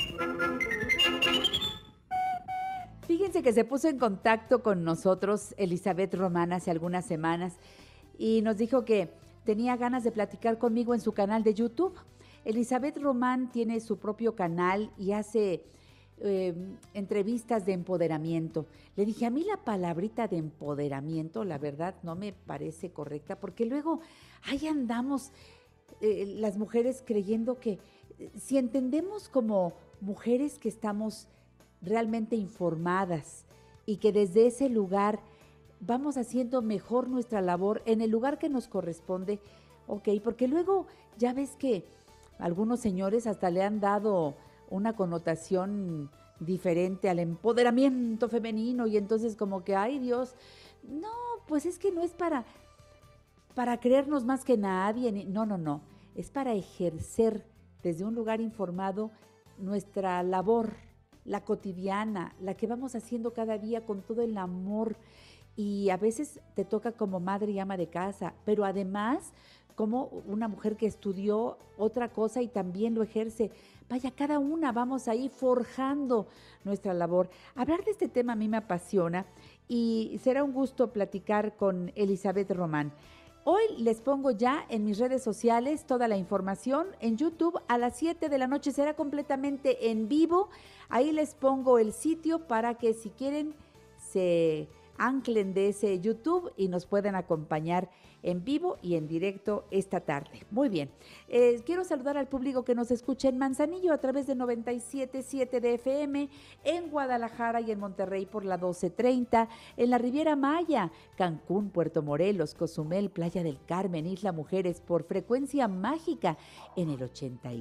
Fíjense que se puso en contacto con nosotros Elizabeth Román hace algunas semanas y nos dijo que tenía ganas de platicar conmigo en su canal de YouTube. Elizabeth Román tiene su propio canal y hace entrevistas de empoderamiento. Le dije, a mí la palabrita de empoderamiento, la verdad, no me parece correcta, porque luego ahí andamos las mujeres creyendo que si entendemos como mujeres que estamos realmente informadas y que desde ese lugar vamos haciendo mejor nuestra labor en el lugar que nos corresponde, ok, porque luego ya ves que algunos señores hasta le han dado una connotación diferente al empoderamiento femenino y entonces como que, ay Dios, no, pues es que no es para creernos más que nadie, no, es para ejercer desde un lugar informado nuestra labor, la cotidiana, la que vamos haciendo cada día con todo el amor y a veces te toca como madre y ama de casa, pero además como una mujer que estudió otra cosa y también lo ejerce. Vaya, cada una vamos ahí forjando nuestra labor. Hablar de este tema a mí me apasiona y será un gusto platicar con Elizabeth Román. Hoy les pongo ya en mis redes sociales toda la información. En YouTube a las 7 de la noche será completamente en vivo. Ahí les pongo el sitio para que si quieren se anclen de ese YouTube y nos pueden acompañar en vivo y en directo esta tarde. Muy bien, quiero saludar al público que nos escucha en Manzanillo a través de 97.7 de FM, en Guadalajara y en Monterrey por la 1230, en la Riviera Maya, Cancún, Puerto Morelos, Cozumel, Playa del Carmen, Isla Mujeres por frecuencia mágica en el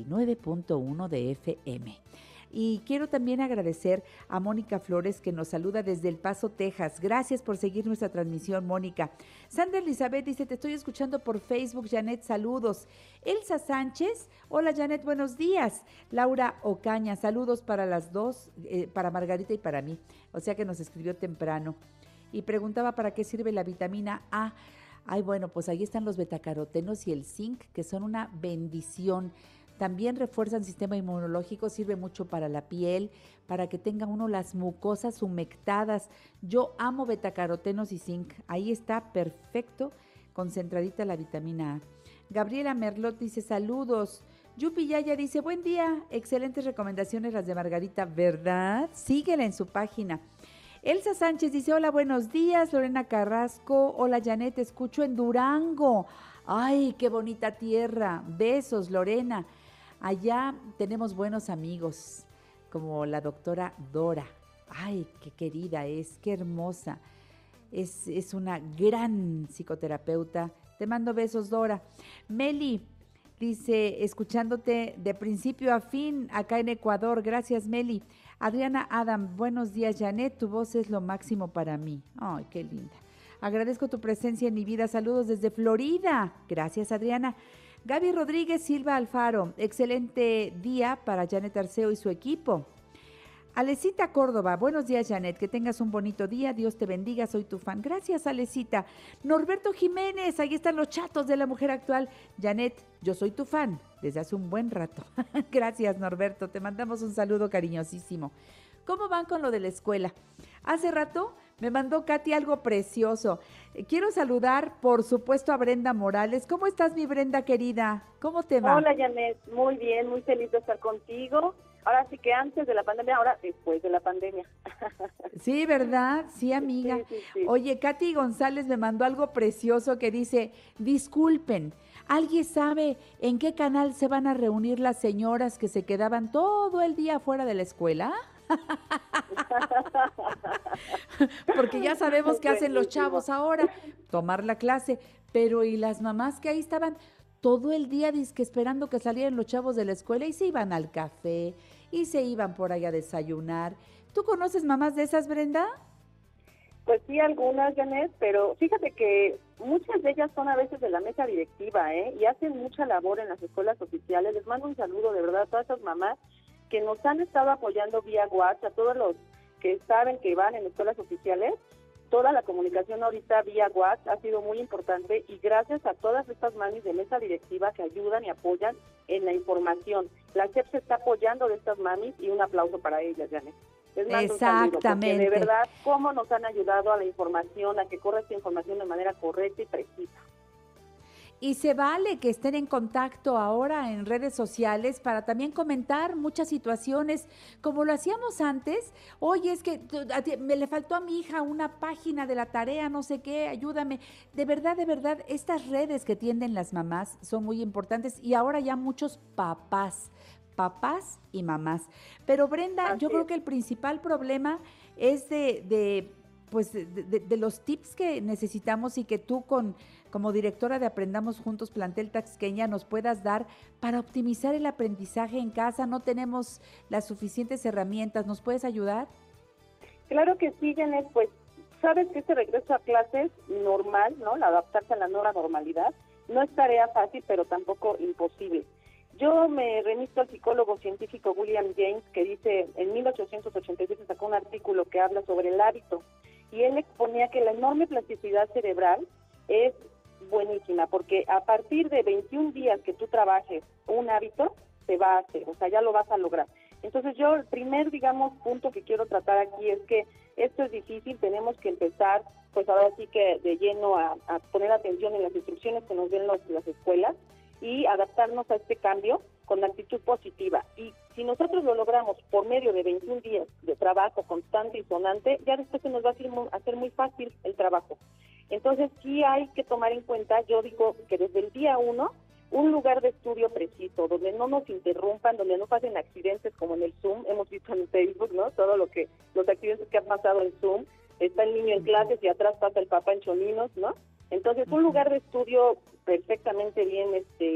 89.1 de FM. Y quiero también agradecer a Mónica Flores que nos saluda desde El Paso, Texas. Gracias por seguir nuestra transmisión, Mónica. Sandra Elizabeth dice, te estoy escuchando por Facebook. Janet, saludos. Elsa Sánchez, hola Janet, buenos días. Laura Ocaña, saludos para las dos, para Margarita y para mí. O sea que nos escribió temprano. Y preguntaba para qué sirve la vitamina A. Ay, bueno, pues ahí están los betacarotenos y el zinc, que son una bendición. También refuerzan el sistema inmunológico, sirve mucho para la piel, para que tenga uno las mucosas humectadas. Yo amo betacarotenos y zinc. Ahí está perfecto, concentradita la vitamina A. Gabriela Merlot dice saludos. Yupi Yaya dice buen día, excelentes recomendaciones las de Margarita, ¿verdad? Síguela en su página. Elsa Sánchez dice hola, buenos días. Lorena Carrasco, hola Janet, te escucho en Durango. Ay, qué bonita tierra. Besos, Lorena. Allá tenemos buenos amigos, como la doctora Dora. Ay, qué querida es, qué hermosa. Es una gran psicoterapeuta. Te mando besos, Dora. Meli dice, escuchándote de principio a fin acá en Ecuador. Gracias, Meli. Adriana Adam, buenos días, Janet. Tu voz es lo máximo para mí. Ay, qué linda. Agradezco tu presencia en mi vida. Saludos desde Florida. Gracias, Adriana. Gaby Rodríguez Silva Alfaro, excelente día para Janet Arceo y su equipo. Alecita Córdoba, buenos días Janet, que tengas un bonito día, Dios te bendiga, soy tu fan. Gracias Alecita. Norberto Jiménez, ahí están los chatos de la mujer actual. Janet, yo soy tu fan desde hace un buen rato. Gracias Norberto, te mandamos un saludo cariñosísimo. ¿Cómo van con lo de la escuela? Hace rato me mandó Katy algo precioso. Quiero saludar, por supuesto, a Brenda Morales. ¿Cómo estás, mi Brenda querida? ¿Cómo te va? Hola, Janet. Muy bien, muy feliz de estar contigo. Ahora sí que antes de la pandemia, ahora después de la pandemia. Sí, ¿verdad? Sí, amiga. Sí. Oye, Katy González me mandó algo precioso que dice, disculpen, ¿alguien sabe en qué canal se van a reunir las señoras que se quedaban todo el día fuera de la escuela? Porque ya sabemos qué hacen los chavos ahora, tomar la clase, pero ¿y las mamás que ahí estaban todo el día dizque esperando que salieran los chavos de la escuela y se iban al café y se iban por ahí a desayunar? ¿Tú conoces mamás de esas, Brenda? Pues sí, algunas, Janet, pero fíjate que muchas de ellas son a veces de la mesa directiva, y hacen mucha labor en las escuelas oficiales. Les mando un saludo de verdad a todas esas mamás que nos han estado apoyando vía WhatsApp, a todos los que saben que van en escuelas oficiales. Toda la comunicación ahorita vía WhatsApp ha sido muy importante y gracias a todas estas mamis de mesa directiva que ayudan y apoyan en la información. La SEP se está apoyando de estas mamis y un aplauso para ellas, Janet. Les mando un saludo, porque de verdad, cómo nos han ayudado a la información, a que corra esta información de manera correcta y precisa. Y se vale que estén en contacto ahora en redes sociales para también comentar muchas situaciones como lo hacíamos antes. Oye, es que me le faltó a mi hija una página de la tarea, no sé qué, ayúdame. De verdad, estas redes que tienden las mamás son muy importantes y ahora ya muchos papás y mamás. Pero Brenda, yo creo que el principal problema es de los tips que necesitamos y que tú como directora de Aprendamos Juntos Plantel Taxqueña nos puedas dar para optimizar el aprendizaje en casa. No tenemos las suficientes herramientas. ¿Nos puedes ayudar? Claro que sí, Janet. Pues sabes que este regreso a clases normal, ¿no? El adaptarse a la nueva normalidad no es tarea fácil, pero tampoco imposible. Yo me remito al psicólogo científico William James, que dice, en 1887 sacó un artículo que habla sobre el hábito. y él exponía que la enorme plasticidad cerebral es buenísima, porque a partir de 21 días que tú trabajes un hábito, se va a hacer, o sea, ya lo vas a lograr. Entonces yo el primer, punto que quiero tratar aquí es que esto es difícil, tenemos que empezar, pues ahora sí que de lleno a poner atención en las instrucciones que nos den las escuelas y adaptarnos a este cambio con actitud positiva. Y si nosotros lo logramos por medio de 21 días de trabajo constante y sonante, ya después se nos va a hacer muy fácil el trabajo. Entonces sí hay que tomar en cuenta, yo digo que desde el día 1, un lugar de estudio preciso, donde no nos interrumpan, donde no pasen accidentes como en el Zoom, hemos visto en Facebook, ¿no? Los accidentes que han pasado en Zoom, está el niño en clases y atrás pasa el papá en cholinos, ¿no? Entonces un lugar de estudio perfectamente bien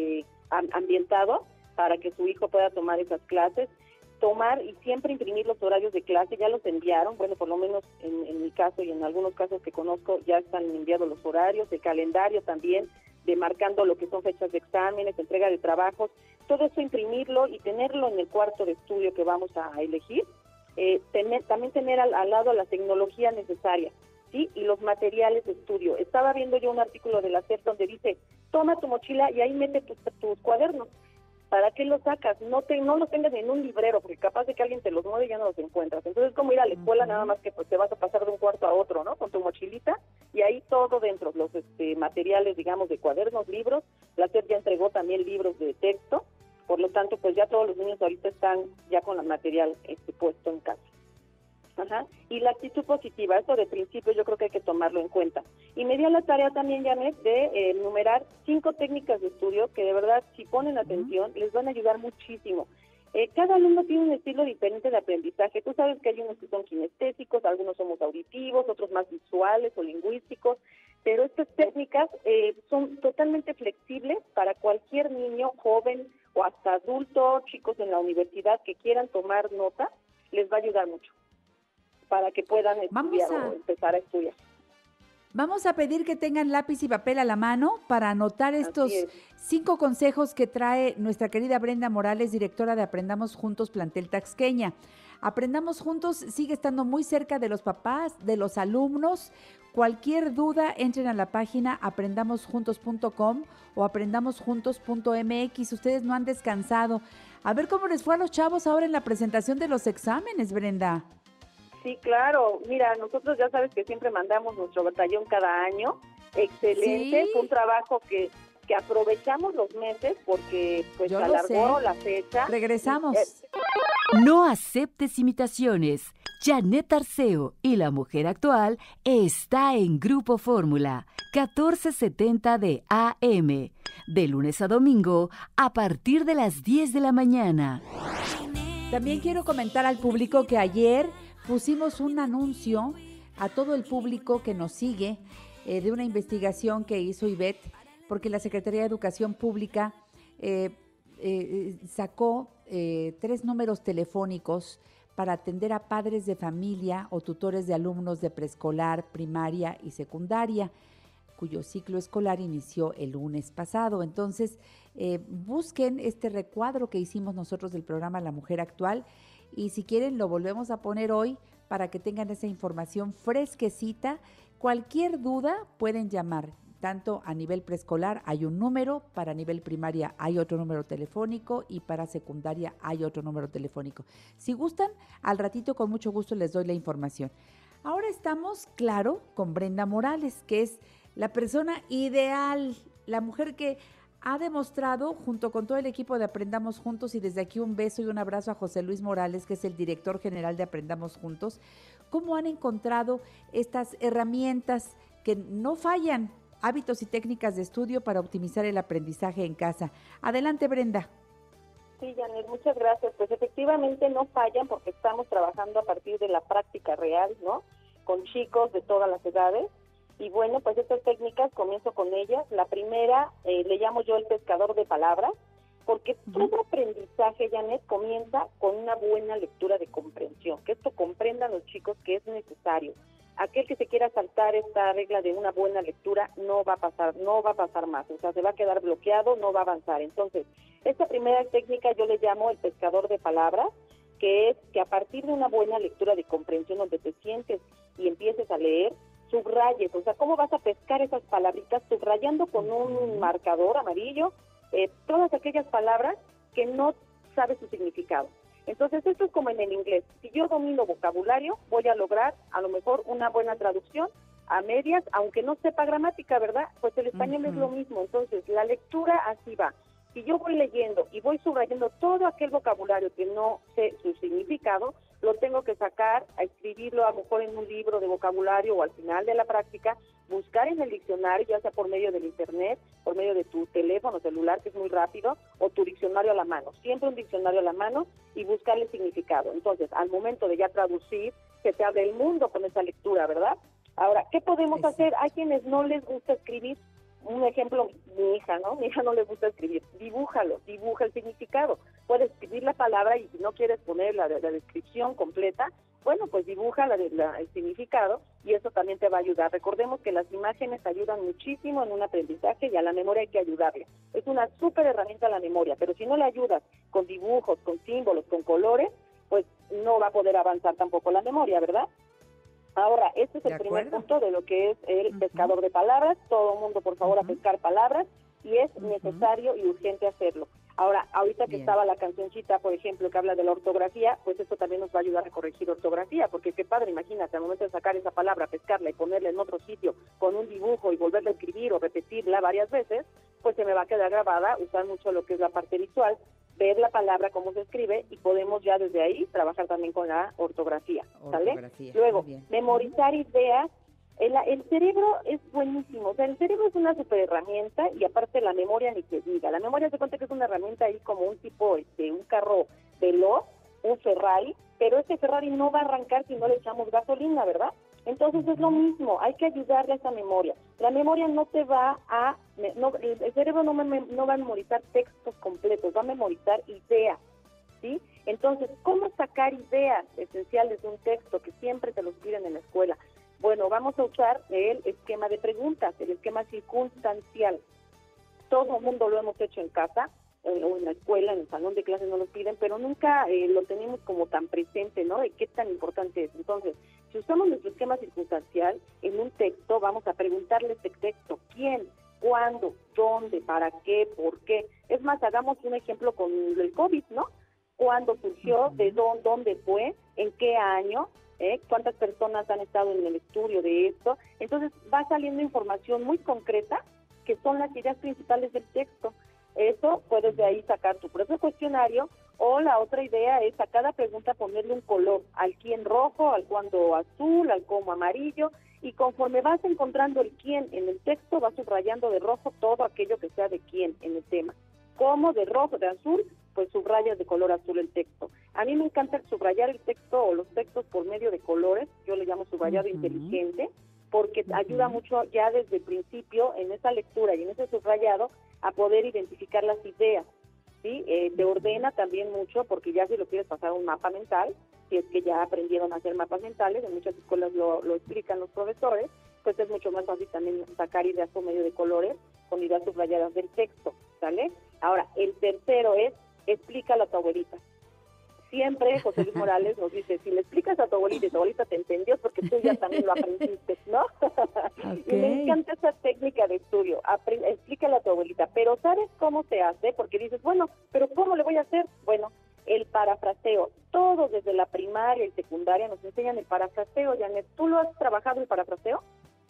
ambientado para que su hijo pueda tomar esas clases, tomar y siempre imprimir los horarios de clase, ya los enviaron, bueno, por lo menos en mi caso y en algunos casos que conozco ya están enviados los horarios, el calendario también, de marcando lo que son fechas de exámenes, entrega de trabajos, todo eso imprimirlo y tenerlo en el cuarto de estudio que vamos a elegir, también tener al lado la tecnología necesaria, ¿sí? Y los materiales de estudio. Estaba viendo yo un artículo de la SEP donde dice, toma tu mochila y ahí mete tus cuadernos. ¿Para qué los sacas? No los tengas en un librero, porque capaz de que alguien te los mueve y ya no los encuentras. Entonces es como ir a la escuela, nada más que pues te vas a pasar de un cuarto a otro, ¿no? Con tu mochilita, y ahí todo dentro, los materiales, digamos, de cuadernos, libros. La SEP ya entregó también libros de texto, por lo tanto, pues ya todos los niños ahorita están ya con el material puesto en casa. Ajá. Y la actitud positiva, eso de principio yo creo que hay que tomarlo en cuenta. Y me dio la tarea también, Janet, de enumerar 5 técnicas de estudio que de verdad, si ponen atención, les van a ayudar muchísimo. Cada alumno tiene un estilo diferente de aprendizaje. Tú sabes que hay unos que son kinestésicos, algunos somos auditivos, otros más visuales o lingüísticos, pero estas técnicas son totalmente flexibles para cualquier niño, joven o hasta adulto, chicos en la universidad que quieran tomar nota, les va a ayudar mucho para que puedan estudiar o empezar a estudiar. Vamos a pedir que tengan lápiz y papel a la mano para anotar estos 5 consejos que trae nuestra querida Brenda Morales, directora de Aprendamos Juntos Plantel Taxqueña. Aprendamos Juntos sigue estando muy cerca de los papás, de los alumnos. Cualquier duda, entren a la página aprendamosjuntos.com o aprendamosjuntos.mx. Ustedes no han descansado. A ver cómo les fue a los chavos ahora en la presentación de los exámenes, Brenda. Sí, claro. Mira, nosotros ya sabes que siempre mandamos nuestro batallón cada año. Excelente. ¿Sí? Fue un trabajo que aprovechamos los meses porque pues se alargó la fecha. Regresamos. No aceptes imitaciones. Janet Arceo y la mujer actual está en Grupo Fórmula, 1470 de AM, de lunes a domingo a partir de las 10 de la mañana. También quiero comentar al público que ayer pusimos un anuncio a todo el público que nos sigue de una investigación que hizo Ivette, porque la Secretaría de Educación Pública sacó 3 números telefónicos para atender a padres de familia o tutores de alumnos de preescolar, primaria y secundaria, cuyo ciclo escolar inició el lunes pasado. Entonces, busquen este recuadro que hicimos nosotros del programa La Mujer Actual, y si quieren lo volvemos a poner hoy para que tengan esa información fresquecita. Cualquier duda pueden llamar, tanto a nivel preescolar hay un número, para nivel primaria hay otro número telefónico y para secundaria hay otro número telefónico. Si gustan, al ratito con mucho gusto les doy la información. Ahora estamos, claro, con Brenda Morales, que es la persona ideal, la mujer que ha demostrado, junto con todo el equipo de Aprendamos Juntos, y desde aquí un beso y un abrazo a José Luis Morales, que es el director general de Aprendamos Juntos, cómo han encontrado estas herramientas que no fallan, hábitos y técnicas de estudio para optimizar el aprendizaje en casa. Adelante, Brenda. Sí, Janet, muchas gracias. Pues efectivamente no fallan porque estamos trabajando a partir de la práctica real, ¿no? Con chicos de todas las edades. Y bueno, pues estas técnicas, comienzo con ellas. La primera, le llamo yo el pescador de palabras, porque todo aprendizaje, Janet, comienza con una buena lectura de comprensión, que esto comprendan los chicos que es necesario. Aquel que se quiera saltar esta regla de una buena lectura no va a pasar más, o sea, se va a quedar bloqueado, no va a avanzar. Entonces, esta primera técnica yo le llamo el pescador de palabras, que es que a partir de una buena lectura de comprensión donde te sientes y empieces a leer, subrayes, o sea, ¿cómo vas a pescar esas palabritas? Subrayando con un marcador amarillo todas aquellas palabras que no sabes su significado. Entonces, esto es como en el inglés. Si yo domino vocabulario, voy a lograr a lo mejor una buena traducción a medias, aunque no sepa gramática, ¿verdad? Pues el español es lo mismo. Entonces, la lectura así va. Si yo voy leyendo y voy subrayando todo aquel vocabulario que no sé su significado, lo tengo que sacar, a escribirlo a lo mejor en un libro de vocabulario o al final de la práctica, buscar en el diccionario, ya sea por medio del internet, por medio de tu teléfono celular, que es muy rápido, o tu diccionario a la mano. Siempre un diccionario a la mano y buscarle significado. Entonces, al momento de ya traducir, se te abre el mundo con esa lectura, ¿verdad? Ahora, ¿qué podemos hacer? Hay quienes no les gusta escribir. Un ejemplo, mi hija, ¿no? Mi hija no le gusta escribir. Dibújalo, dibuja el significado. Puedes escribir la palabra y si no quieres poner la descripción completa, bueno, pues dibuja el significado y eso también te va a ayudar. Recordemos que las imágenes ayudan muchísimo en un aprendizaje y a la memoria hay que ayudarle. Es una súper herramienta la memoria, pero si no le ayudas con dibujos, con símbolos, con colores, pues no va a poder avanzar tampoco la memoria, ¿verdad? Ahora, este es el primer punto de lo que es el pescador de palabras. Todo el mundo, por favor, a pescar palabras y es necesario y urgente hacerlo. Ahora, ahorita que estaba la cancioncita, por ejemplo, que habla de la ortografía, pues esto también nos va a ayudar a corregir ortografía, porque qué padre, imagínate, al momento de sacar esa palabra, pescarla y ponerla en otro sitio con un dibujo y volverla a escribir o repetirla varias veces, pues se me va a quedar grabada, usar mucho lo que es la parte visual, ver la palabra, cómo se escribe, y podemos ya desde ahí trabajar también con la ortografía, ¿sale? Luego, memorizar ideas. El cerebro es buenísimo, o sea, el cerebro es una super herramienta y aparte la memoria ni se diga. La memoria se cuenta que es una herramienta ahí como un tipo, un carro veloz, un Ferrari, pero ese Ferrari no va a arrancar si no le echamos gasolina, ¿verdad? Entonces es lo mismo, hay que ayudarle a esa memoria. La memoria no te va a, el cerebro no va a memorizar textos completos, va a memorizar ideas, ¿sí? Entonces, ¿cómo sacar ideas esenciales de un texto que siempre te los piden en la escuela? Bueno, vamos a usar el esquema de preguntas, el esquema circunstancial. Todo el mundo lo hemos hecho en casa, o en la escuela, en el salón de clases no lo piden, pero nunca lo tenemos como tan presente, ¿no? De qué tan importante es. Entonces, si usamos nuestro esquema circunstancial en un texto, vamos a preguntarle este texto: ¿quién? ¿Cuándo? ¿Dónde? ¿Para qué? ¿Por qué? Es más, hagamos un ejemplo con el COVID, ¿no? ¿Cuándo surgió? ¿De dónde fue? ¿En qué año? ¿Cuántas personas han estado en el estudio de esto? Entonces va saliendo información muy concreta que son las ideas principales del texto. Eso puedes de ahí sacar tu propio cuestionario, o la otra idea es a cada pregunta ponerle un color, al quién rojo, al cuándo azul, al cómo amarillo, y conforme vas encontrando el quién en el texto vas subrayando de rojo todo aquello que sea de quién en el tema. Como de rojo, de azul, pues subrayas de color azul el texto. A mí me encanta subrayar el texto o los textos por medio de colores, yo le llamo subrayado inteligente, porque ayuda mucho ya desde el principio en esa lectura y en ese subrayado a poder identificar las ideas, ¿sí? Te ordena también mucho, porque ya si lo quieres pasar a un mapa mental, si es que ya aprendieron a hacer mapas mentales, en muchas escuelas lo explican los profesores, pues es mucho más fácil también sacar ideas por medio de colores, con ideas subrayadas del texto, ¿sale? Ahora, el tercero es, explícalo a tu abuelita. Siempre José Luis Morales nos dice, si le explicas a tu abuelita y tu abuelita te entendió, es porque tú ya también lo aprendiste, ¿no? Y me encanta esa técnica de estudio, explícalo a tu abuelita, pero ¿sabes cómo se hace? Porque dices, bueno, pero ¿cómo le voy a hacer? Bueno, el parafraseo. Todos desde la primaria y secundaria nos enseñan el parafraseo. Janet, ¿tú lo has trabajado el parafraseo?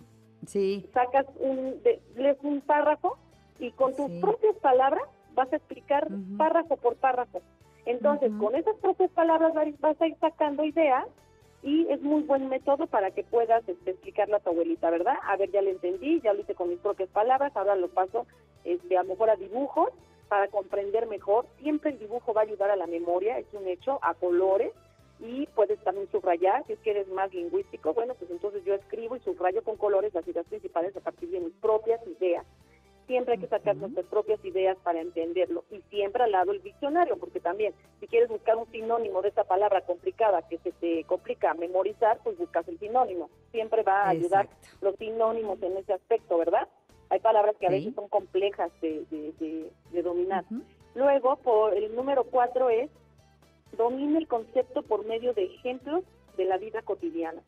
Sí. Sacas lees un párrafo y con tus propias palabras vas a explicar párrafo por párrafo. Entonces, con esas propias palabras vas a ir sacando ideas y es muy buen método para que puedas explicarle a tu abuelita, ¿verdad? A ver, ya lo entendí, ya lo hice con mis propias palabras, ahora lo paso a lo mejor a dibujos para comprender mejor. Siempre el dibujo va a ayudar a la memoria, es un hecho, a colores, y puedes también subrayar, si es que eres más lingüístico, bueno, pues entonces yo escribo y subrayo con colores las ideas principales a partir de mis propias ideas. Siempre hay que sacar nuestras propias ideas para entenderlo, y siempre al lado el diccionario, porque también si quieres buscar un sinónimo de esa palabra complicada que se te complica memorizar, pues buscas el sinónimo. Siempre va a ayudar los sinónimos en ese aspecto, ¿verdad? Hay palabras que a veces son complejas de dominar. Luego, el número 4 es domina el concepto por medio de ejemplos de la vida cotidiana.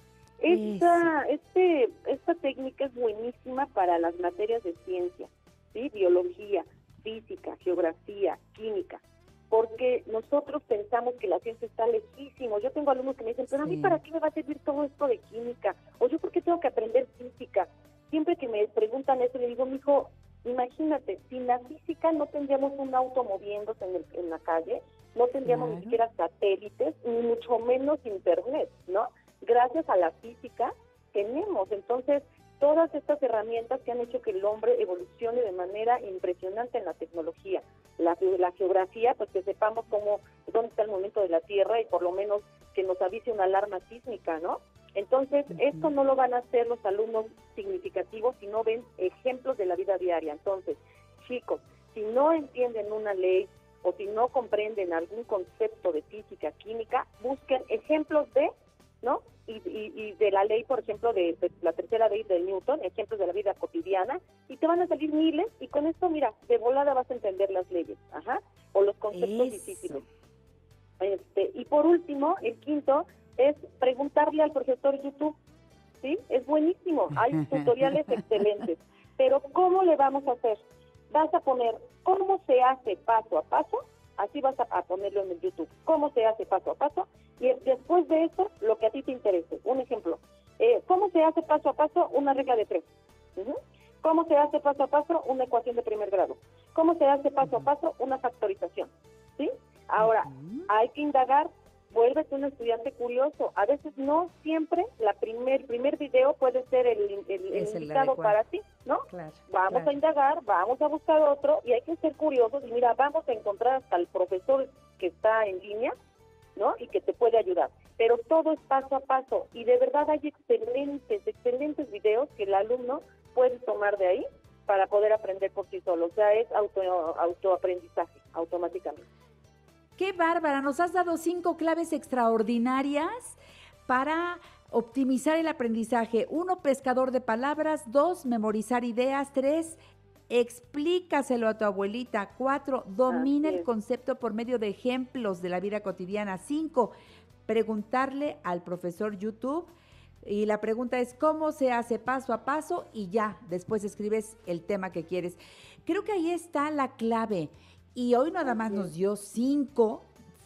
Esta técnica es buenísima para las materias de ciencia, ¿sí? Biología, física, geografía, química, porque nosotros pensamos que la ciencia está lejísimo. Yo tengo alumnos que me dicen, pero a mí ¿para qué me va a servir todo esto de química? O yo, ¿por qué tengo que aprender física? Siempre que me preguntan eso, le digo, mijo, imagínate, sin la física no tendríamos un auto moviéndose en la calle, no tendríamos ni siquiera satélites, ni mucho menos internet, ¿no? Gracias a la física tenemos. Entonces, todas estas herramientas que han hecho que el hombre evolucione de manera impresionante en la tecnología. La geografía, pues que sepamos dónde está el movimiento de la Tierra y por lo menos que nos avise una alarma sísmica, ¿no? Entonces, esto no lo van a hacer los alumnos significativos si no ven ejemplos de la vida diaria. Entonces, chicos, si no entienden una ley o si no comprenden algún concepto de física, química, busquen ejemplos de, ¿no? Y de la ley, por ejemplo, de la tercera ley de Newton, ejemplos de la vida cotidiana, y te van a salir miles, y con esto, mira, de volada vas a entender las leyes, o los conceptos difíciles. Y por último, el quinto, es preguntarle al profesor YouTube, ¿sí? Es buenísimo, hay tutoriales excelentes, pero ¿cómo le vamos a hacer? Vas a poner cómo se hace paso a paso, así vas a ponerlo en el YouTube, cómo se hace paso a paso, y después de eso, lo que a ti te interese. Un ejemplo, ¿cómo se hace paso a paso una regla de 3? ¿Cómo se hace paso a paso una ecuación de primer grado? ¿Cómo se hace paso a paso una factorización? ¿Sí? Ahora, hay que indagar, vuélvete un estudiante curioso. A veces no siempre el primer video puede ser el indicado para ti, ¿no? Vamos a indagar, vamos a buscar otro, y hay que ser curiosos, y mira, vamos a encontrar hasta el profesor que está en línea, ¿no? Y que te puede ayudar. Pero todo es paso a paso, y de verdad hay excelentes videos que el alumno puede tomar de ahí para poder aprender por sí solo. O sea, es autoaprendizaje automáticamente. ¡Qué bárbara! Nos has dado 5 claves extraordinarias para optimizar el aprendizaje. 1, pescador de palabras. 2, memorizar ideas. 3, explícaselo a tu abuelita. 4, domina el concepto por medio de ejemplos de la vida cotidiana. 5, preguntarle al profesor YouTube. Y la pregunta es, ¿cómo se hace paso a paso? Y ya, después escribes el tema que quieres. Creo que ahí está la clave. Y hoy nada más nos dio 5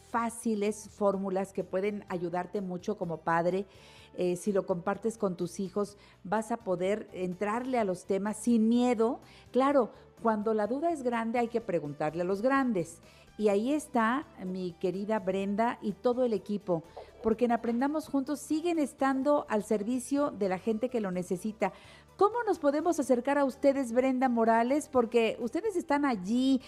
fáciles fórmulas que pueden ayudarte mucho como padre. Si lo compartes con tus hijos, vas a poder entrarle a los temas sin miedo. Claro, cuando la duda es grande hay que preguntarle a los grandes. Y ahí está mi querida Brenda y todo el equipo, porque en Aprendamos Juntos siguen estando al servicio de la gente que lo necesita. ¿Cómo nos podemos acercar a ustedes, Brenda Morales? Porque ustedes están allí,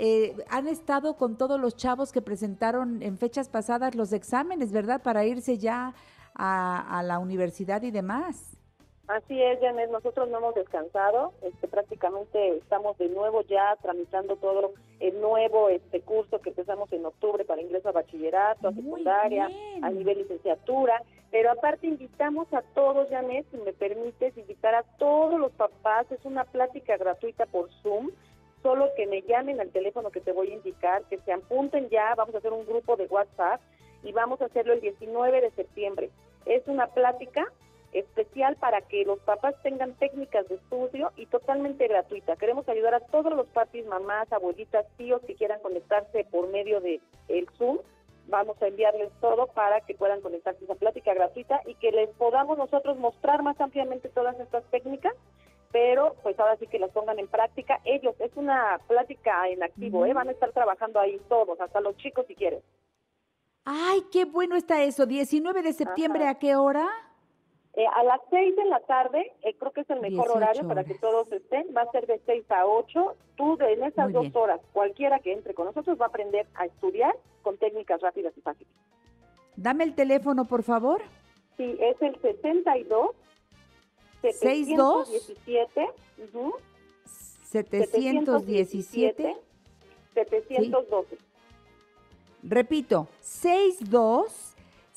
han estado con todos los chavos que presentaron en fechas pasadas los exámenes, ¿verdad? Para irse ya a la universidad y demás. Así es, Janet, nosotros no hemos descansado, prácticamente estamos de nuevo ya tramitando todo el nuevo curso que empezamos en octubre para ingreso a bachillerato, a secundaria, a nivel licenciatura, pero aparte invitamos a todos, Janet, si me permites, invitar a todos los papás, es una plática gratuita por Zoom, solo que me llamen al teléfono que te voy a indicar, que se apunten ya, vamos a hacer un grupo de WhatsApp y vamos a hacerlo el 19 de septiembre. Es una plática especial para que los papás tengan técnicas de estudio y totalmente gratuita. Queremos ayudar a todos los papis, mamás, abuelitas, tíos que quieran conectarse por medio de el Zoom. Vamos a enviarles todo para que puedan conectarse a esa plática gratuita y que les podamos nosotros mostrar más ampliamente todas estas técnicas, pero pues ahora sí que las pongan en práctica. Ellos, es una plática en activo, van a estar trabajando ahí todos, hasta los chicos si quieren. ¡Ay, qué bueno está eso! 19 de septiembre, ¿a qué hora? A las 6 de la tarde, creo que es el mejor horario para que todos estén, va a ser de 6 a 8, tú en esas 2 horas, cualquiera que entre con nosotros va a aprender a estudiar con técnicas rápidas y fáciles. Dame el teléfono, por favor. Sí, es el 62 717 717 712. Sí. Repito, 62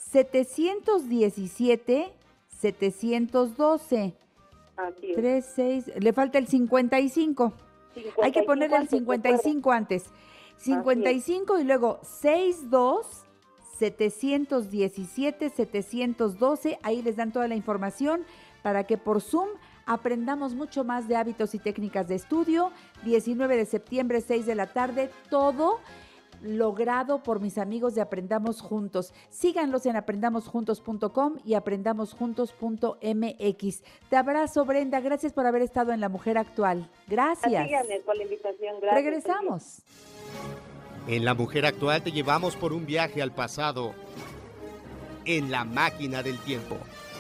717 712. Así es. 36, le falta el 55. Hay que ponerle el 55 antes. 55 y luego 62 717-712, ahí les dan toda la información para que por Zoom aprendamos mucho más de hábitos y técnicas de estudio. 19 de septiembre, 6 de la tarde, todo logrado por mis amigos de Aprendamos Juntos. Síganlos en aprendamosjuntos.com y aprendamosjuntos.mx. Te abrazo, Brenda. Gracias por haber estado en La Mujer Actual. Gracias. Síganme por la invitación. Gracias. Regresamos. En La Mujer Actual te llevamos por un viaje al pasado en la máquina del tiempo.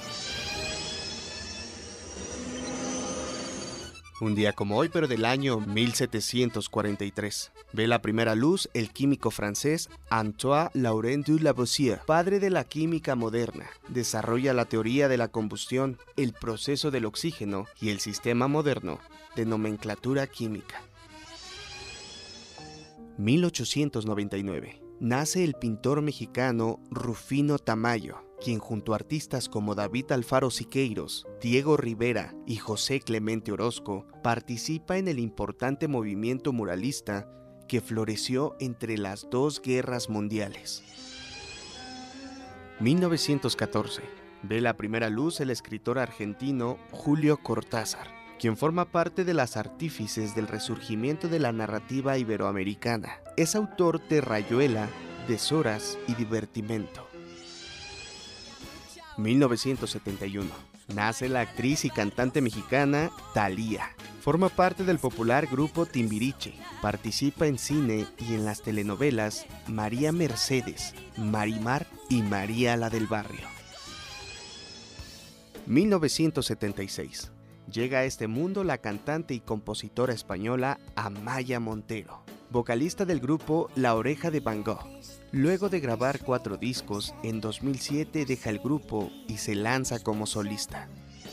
Un día como hoy, pero del año 1743, ve la primera luz el químico francés Antoine Laurent du Lavoisier, padre de la química moderna. Desarrolla la teoría de la combustión, el proceso del oxígeno y el sistema moderno de nomenclatura química. 1899. Nace el pintor mexicano Rufino Tamayo, quien junto a artistas como David Alfaro Siqueiros, Diego Rivera y José Clemente Orozco, participa en el importante movimiento muralista que floreció entre las dos guerras mundiales. 1914. Ve la primera luz el escritor argentino Julio Cortázar, quien forma parte de las artífices del resurgimiento de la narrativa iberoamericana. Es autor de Rayuela, Deshoras y Divertimento. 1971. Nace la actriz y cantante mexicana Thalía. Forma parte del popular grupo Timbiriche. Participa en cine y en las telenovelas María Mercedes, Marimar y María la del Barrio. 1976. Llega a este mundo la cantante y compositora española Amaya Montero, vocalista del grupo La Oreja de Van Gogh. Luego de grabar 4 discos, en 2007 deja el grupo y se lanza como solista.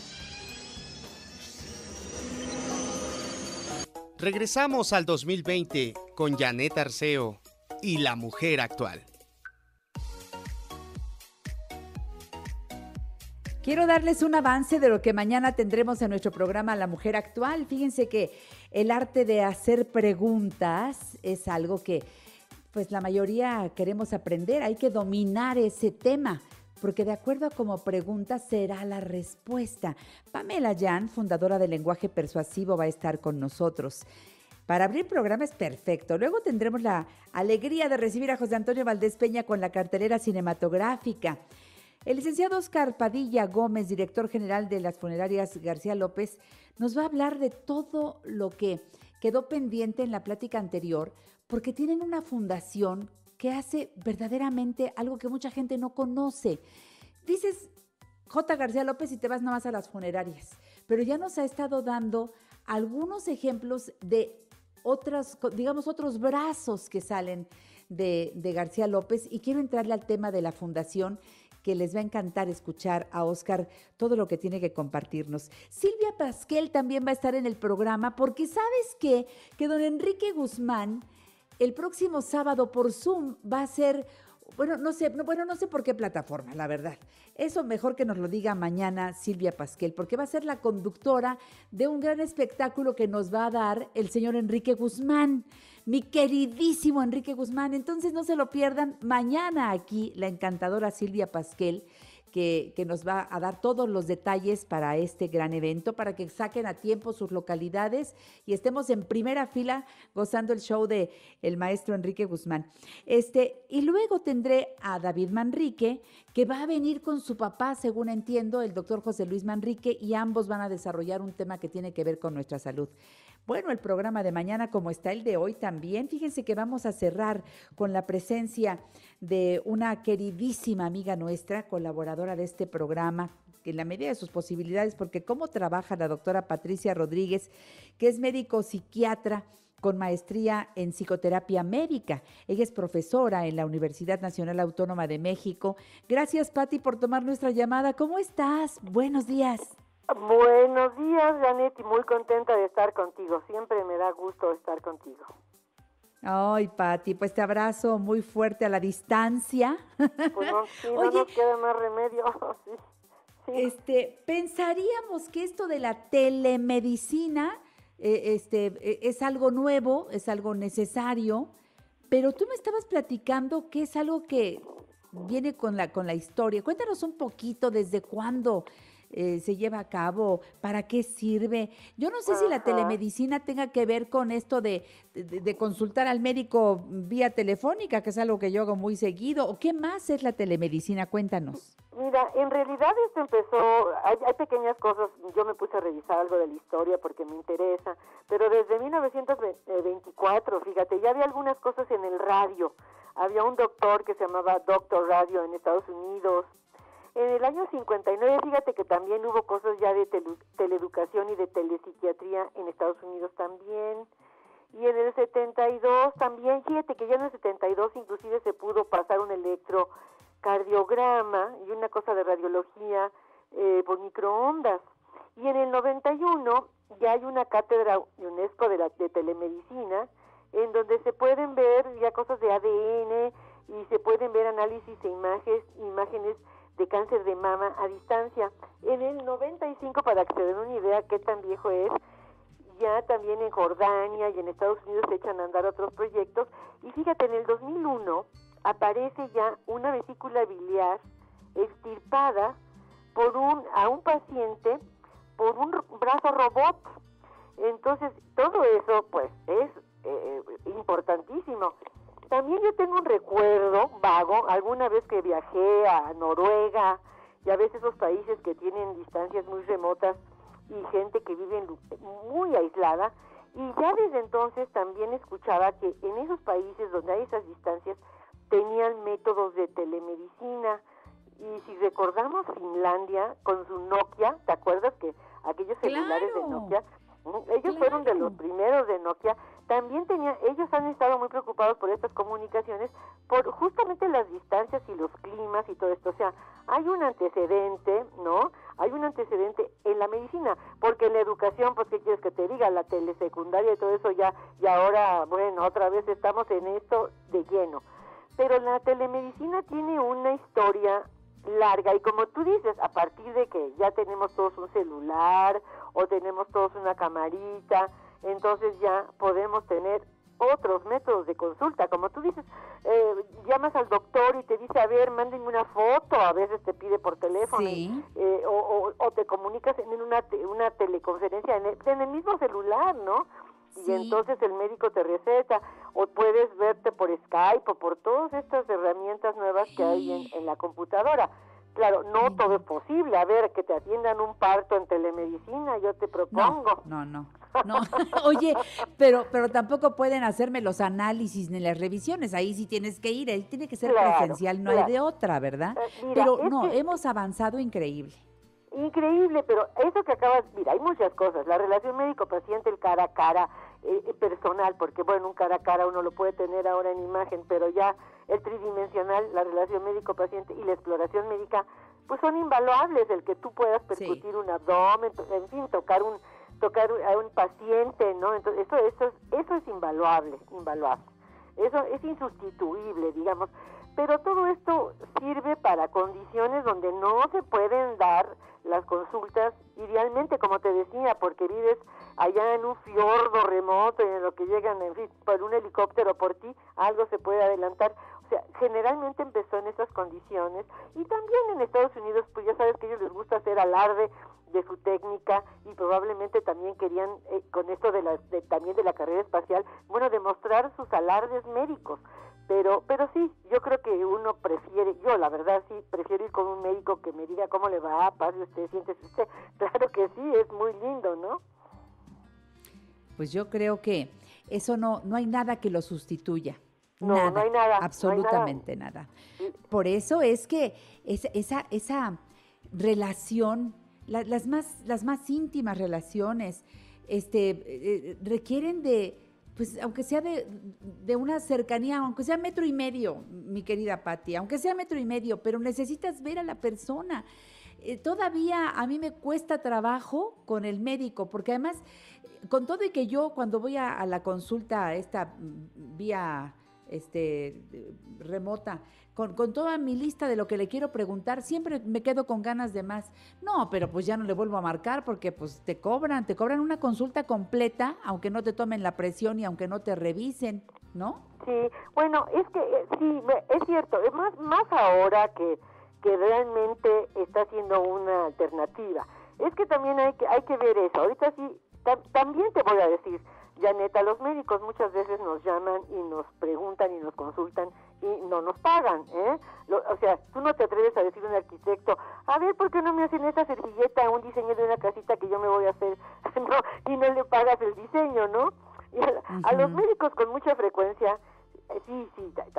Regresamos al 2020 con Janet Arceo y La Mujer Actual. Quiero darles un avance de lo que mañana tendremos en nuestro programa La Mujer Actual. Fíjense que el arte de hacer preguntas es algo que pues la mayoría queremos aprender. Hay que dominar ese tema, porque de acuerdo a cómo pregunta será la respuesta. Pamela Yan, fundadora del Lenguaje Persuasivo, va a estar con nosotros. Para abrir programa es perfecto. Luego tendremos la alegría de recibir a José Antonio Valdés Peña con la cartelera cinematográfica. El licenciado Oscar Padilla Gómez, director general de las funerarias García López, nos va a hablar de todo lo que quedó pendiente en la plática anterior, porque tienen una fundación que hace verdaderamente algo que mucha gente no conoce. Dices J. García López y te vas nada más a las funerarias, pero ya nos ha estado dando algunos ejemplos de otros brazos que salen de García López, y quiero entrarle al tema de la fundación, que les va a encantar escuchar a Oscar todo lo que tiene que compartirnos. Silvia Pasquel también va a estar en el programa, porque ¿sabes qué? Que don Enrique Guzmán el próximo sábado por Zoom va a ser, no sé por qué plataforma, la verdad. Eso mejor que nos lo diga mañana Silvia Pasquel, porque va a ser la conductora de un gran espectáculo que nos va a dar el señor Enrique Guzmán, mi queridísimo Enrique Guzmán. Entonces no se lo pierdan mañana aquí la encantadora Silvia Pasquel, que nos va a dar todos los detalles para este gran evento, para que saquen a tiempo sus localidades y estemos en primera fila gozando el show de el maestro Enrique Guzmán. Y luego tendré a David Manrique, que va a venir con su papá, según entiendo, el doctor José Luis Manrique, y ambos van a desarrollar un tema que tiene que ver con nuestra salud. Bueno, el programa de mañana, como está el de hoy también, fíjense que vamos a cerrar con la presencia de una queridísima amiga nuestra, colaboradora de este programa, que en la medida de sus posibilidades, porque cómo trabaja la doctora Patricia Rodríguez, que es médico psiquiatra con maestría en psicoterapia médica. Ella es profesora en la Universidad Nacional Autónoma de México. Gracias, Pati, por tomar nuestra llamada. ¿Cómo estás? Buenos días. Buenos días, Janet, y muy contenta de estar contigo. Siempre me da gusto estar contigo. Ay, Pati, pues te abrazo muy fuerte a la distancia. Pues no, sí, no nos queda más remedio. Sí. Pensaríamos que esto de la telemedicina es algo nuevo, es algo necesario, pero tú me estabas platicando que es algo que viene con la historia. Cuéntanos un poquito desde cuándo se lleva a cabo, para qué sirve. Yo no sé si la telemedicina tenga que ver con esto de consultar al médico vía telefónica, que es algo que yo hago muy seguido, o qué más es la telemedicina, cuéntanos. Mira, en realidad esto empezó, hay pequeñas cosas, yo me puse a revisar algo de la historia porque me interesa, pero desde 1924, fíjate, ya había algunas cosas en el radio. Había un doctor que se llamaba Doctor Radio en Estados Unidos. En el año 59, fíjate que también hubo cosas ya de teleeducación y de telepsiquiatría en Estados Unidos también. Y en el 72 también, fíjate que ya en el 72 inclusive se pudo pasar un electrocardiograma y una cosa de radiología por microondas. Y en el 91 ya hay una cátedra UNESCO de telemedicina en donde se pueden ver ya cosas de ADN y se pueden ver análisis de imágenes de cáncer de mama a distancia. En el 95, para que se den una idea qué tan viejo es, ya también en Jordania y en Estados Unidos se echan a andar otros proyectos. Y fíjate, en el 2001 aparece ya una vesícula biliar extirpada a un paciente por un brazo robot. Entonces, todo eso, pues, es importantísimo. También yo tengo un recuerdo vago, alguna vez que viajé a Noruega, y a veces esos países que tienen distancias muy remotas y gente que vive muy aislada, y ya desde entonces también escuchaba que en esos países donde hay esas distancias tenían métodos de telemedicina. Y si recordamos Finlandia con su Nokia, ¿te acuerdas que aquellos celulares de Nokia? Ellos fueron de los primeros de Nokia. También ellos han estado muy preocupados por estas comunicaciones, por justamente las distancias y los climas y todo esto. O sea, hay un antecedente, ¿no? Hay un antecedente en la medicina, porque en la educación, pues, ¿qué quieres que te diga? La telesecundaria y todo eso ya, y ahora, bueno, otra vez estamos en esto de lleno. Pero la telemedicina tiene una historia larga, y como tú dices, a partir de que ya tenemos todos un celular o tenemos todos una camarita, entonces ya podemos tener otros métodos de consulta. Como tú dices, llamas al doctor y te dice, a ver, mándenme una foto, a veces te pide por teléfono, sí. o te comunicas en una teleconferencia en el mismo celular, ¿no? Y sí. Entonces el médico te receta, o puedes verte por Skype o por todas estas herramientas nuevas que hay en la computadora. Claro, no todo es posible. A ver, que te atiendan un parto en telemedicina, yo te propongo. No. Oye, pero tampoco pueden hacerme los análisis ni las revisiones. Ahí sí tienes que ir, ahí tiene que ser presencial, no hay de otra, ¿verdad? Mira, pero no, hemos avanzado increíble. Increíble, pero eso que acabas, mira, hay muchas cosas. La relación médico-paciente, el cara a cara, personal, porque bueno, un cara a cara uno lo puede tener ahora en imagen, pero ya el tridimensional, la relación médico-paciente y la exploración médica, pues son invaluables. El que tú puedas percutir un abdomen, en fin, tocar a un paciente, ¿no? Entonces eso es invaluable. Eso es insustituible, digamos. Pero todo esto sirve para condiciones donde no se pueden dar las consultas idealmente, como te decía, porque vives allá en un fiordo remoto y en lo que llegan, en fin, por un helicóptero por ti, algo se puede adelantar. O sea, generalmente empezó en esas condiciones, y también en Estados Unidos, pues ya sabes que a ellos les gusta hacer alarde de su técnica, y probablemente también querían, con esto también de la carrera espacial, bueno, demostrar sus alardes médicos. Pero sí, yo creo que uno yo la verdad sí, prefiero ir con un médico que me diga cómo le va, pase usted, siéntese usted. Claro que sí, es muy lindo, ¿no? Pues yo creo que eso no hay nada que lo sustituya. No hay nada. Absolutamente nada. Por eso es que esa relación, las más íntimas relaciones, requieren de, pues aunque sea de una cercanía, aunque sea 1.5 metros, mi querida Pati, aunque sea 1.5 metros, pero necesitas ver a la persona. Todavía a mí me cuesta trabajo con el médico, porque además, con todo y que yo cuando voy a la consulta esta vía remota, con toda mi lista de lo que le quiero preguntar, siempre me quedo con ganas de más. No, pero pues ya no le vuelvo a marcar, porque pues te cobran una consulta completa, aunque no te tomen la presión y aunque no te revisen. ¿no? Sí, bueno, es que sí, es cierto, es más ahora que realmente está siendo una alternativa. Es que también hay que ver eso. Ahorita sí, también te voy a decir, Janeta, los médicos muchas veces nos llaman y nos preguntan y nos consultan y no nos pagan, ¿eh? O sea, tú no te atreves a decir a un arquitecto, a ver, ¿por qué no me hacen esta servilleta, un diseño de una casita que yo me voy a hacer? No, y no le pagas el diseño, ¿no? Y a los médicos con mucha frecuencia, sí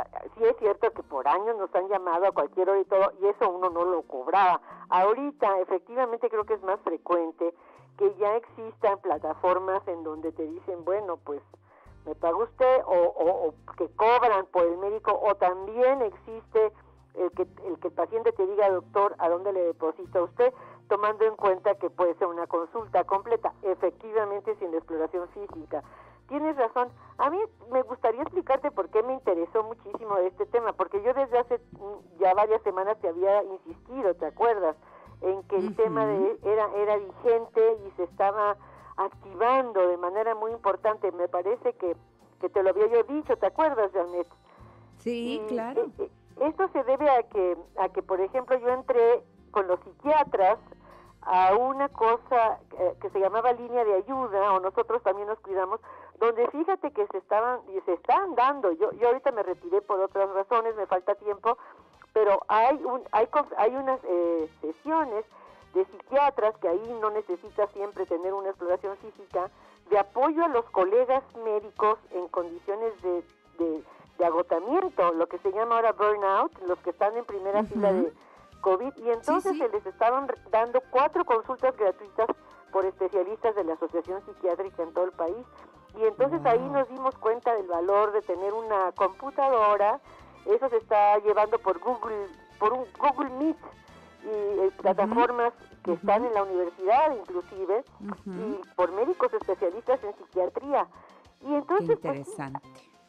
es cierto que por años nos han llamado a cualquier hora y todo, y eso uno no lo cobraba. Ahorita, efectivamente, creo que es más frecuente que ya existan plataformas en donde te dicen, bueno, pues me paga usted, o que cobran por el médico, o también existe el que el paciente te diga, doctor, ¿a dónde le deposita usted? Tomando en cuenta que puede ser una consulta completa, efectivamente sin exploración física. Tienes razón. A mí me gustaría explicarte por qué me interesó muchísimo este tema, porque yo desde hace ya varias semanas te había insistido, ¿te acuerdas? En que el tema era vigente y se estaba activando de manera muy importante. Me parece que te lo había yo dicho, ¿te acuerdas, Janet? Sí, claro. Esto se debe a que, por ejemplo, yo entré con los psiquiatras a una cosa que se llamaba línea de ayuda, o nosotros también nos cuidamos, donde fíjate que se están dando. Yo ahorita me retiré por otras razones, me falta tiempo, pero hay unas sesiones de psiquiatras que ahí no necesita siempre tener una exploración física, de apoyo a los colegas médicos en condiciones de agotamiento, lo que se llama ahora burnout, los que están en primera fila de COVID, y entonces se les estaban dando 4 consultas gratuitas por especialistas de la Asociación Psiquiátrica en todo el país, y entonces ahí nos dimos cuenta del valor de tener una computadora. Eso se está llevando por un Google Meet, y plataformas que están en la universidad inclusive, y por médicos especialistas en psiquiatría. Y entonces, qué interesante.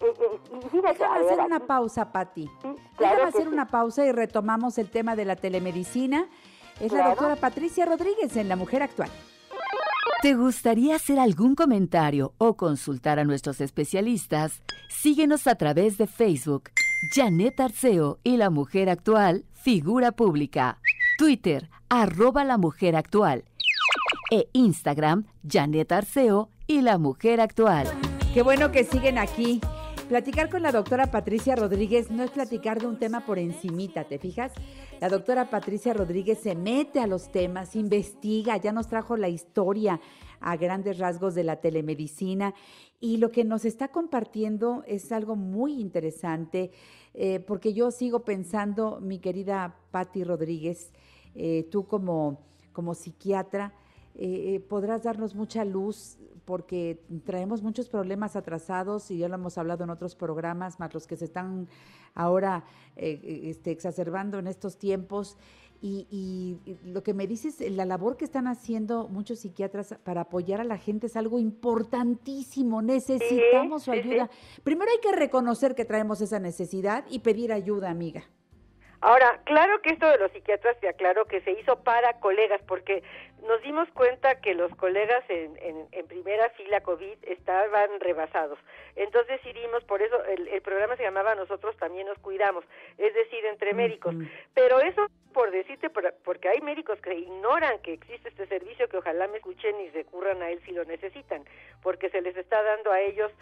Déjame hacer una pausa, Pati. Sí, déjame hacer una pausa y retomamos el tema de la telemedicina. Es la doctora Patricia Rodríguez en La Mujer Actual. ¿Te gustaría hacer algún comentario o consultar a nuestros especialistas? Síguenos a través de Facebook, Janet Arceo y La Mujer Actual, figura pública. Twitter, @La Mujer Actual. E Instagram, Janet Arceo y La Mujer Actual. Qué bueno que siguen aquí. Platicar con la doctora Patricia Rodríguez no es platicar de un tema por encimita, ¿te fijas? La doctora Patricia Rodríguez se mete a los temas, investiga, ya nos trajo la historia a grandes rasgos de la telemedicina, y lo que nos está compartiendo es algo muy interesante, porque yo sigo pensando, mi querida Pati Rodríguez, tú como psiquiatra, podrás darnos mucha luz, porque traemos muchos problemas atrasados y ya lo hemos hablado en otros programas, más los que se están ahora exacerbando en estos tiempos. Y lo que me dices, la labor que están haciendo muchos psiquiatras para apoyar a la gente es algo importantísimo. Necesitamos su ayuda. Primero hay que reconocer que traemos esa necesidad y pedir ayuda, amiga. Ahora, claro que esto de los psiquiatras, te aclaro que se hizo para colegas, porque nos dimos cuenta que los colegas en primera fila COVID estaban rebasados. Entonces decidimos, por eso el programa se llamaba Nosotros También Nos Cuidamos, es decir, entre médicos. Pero eso, por decirte, porque hay médicos que ignoran que existe este servicio, que ojalá me escuchen y recurran a él si lo necesitan, porque se les está dando a ellos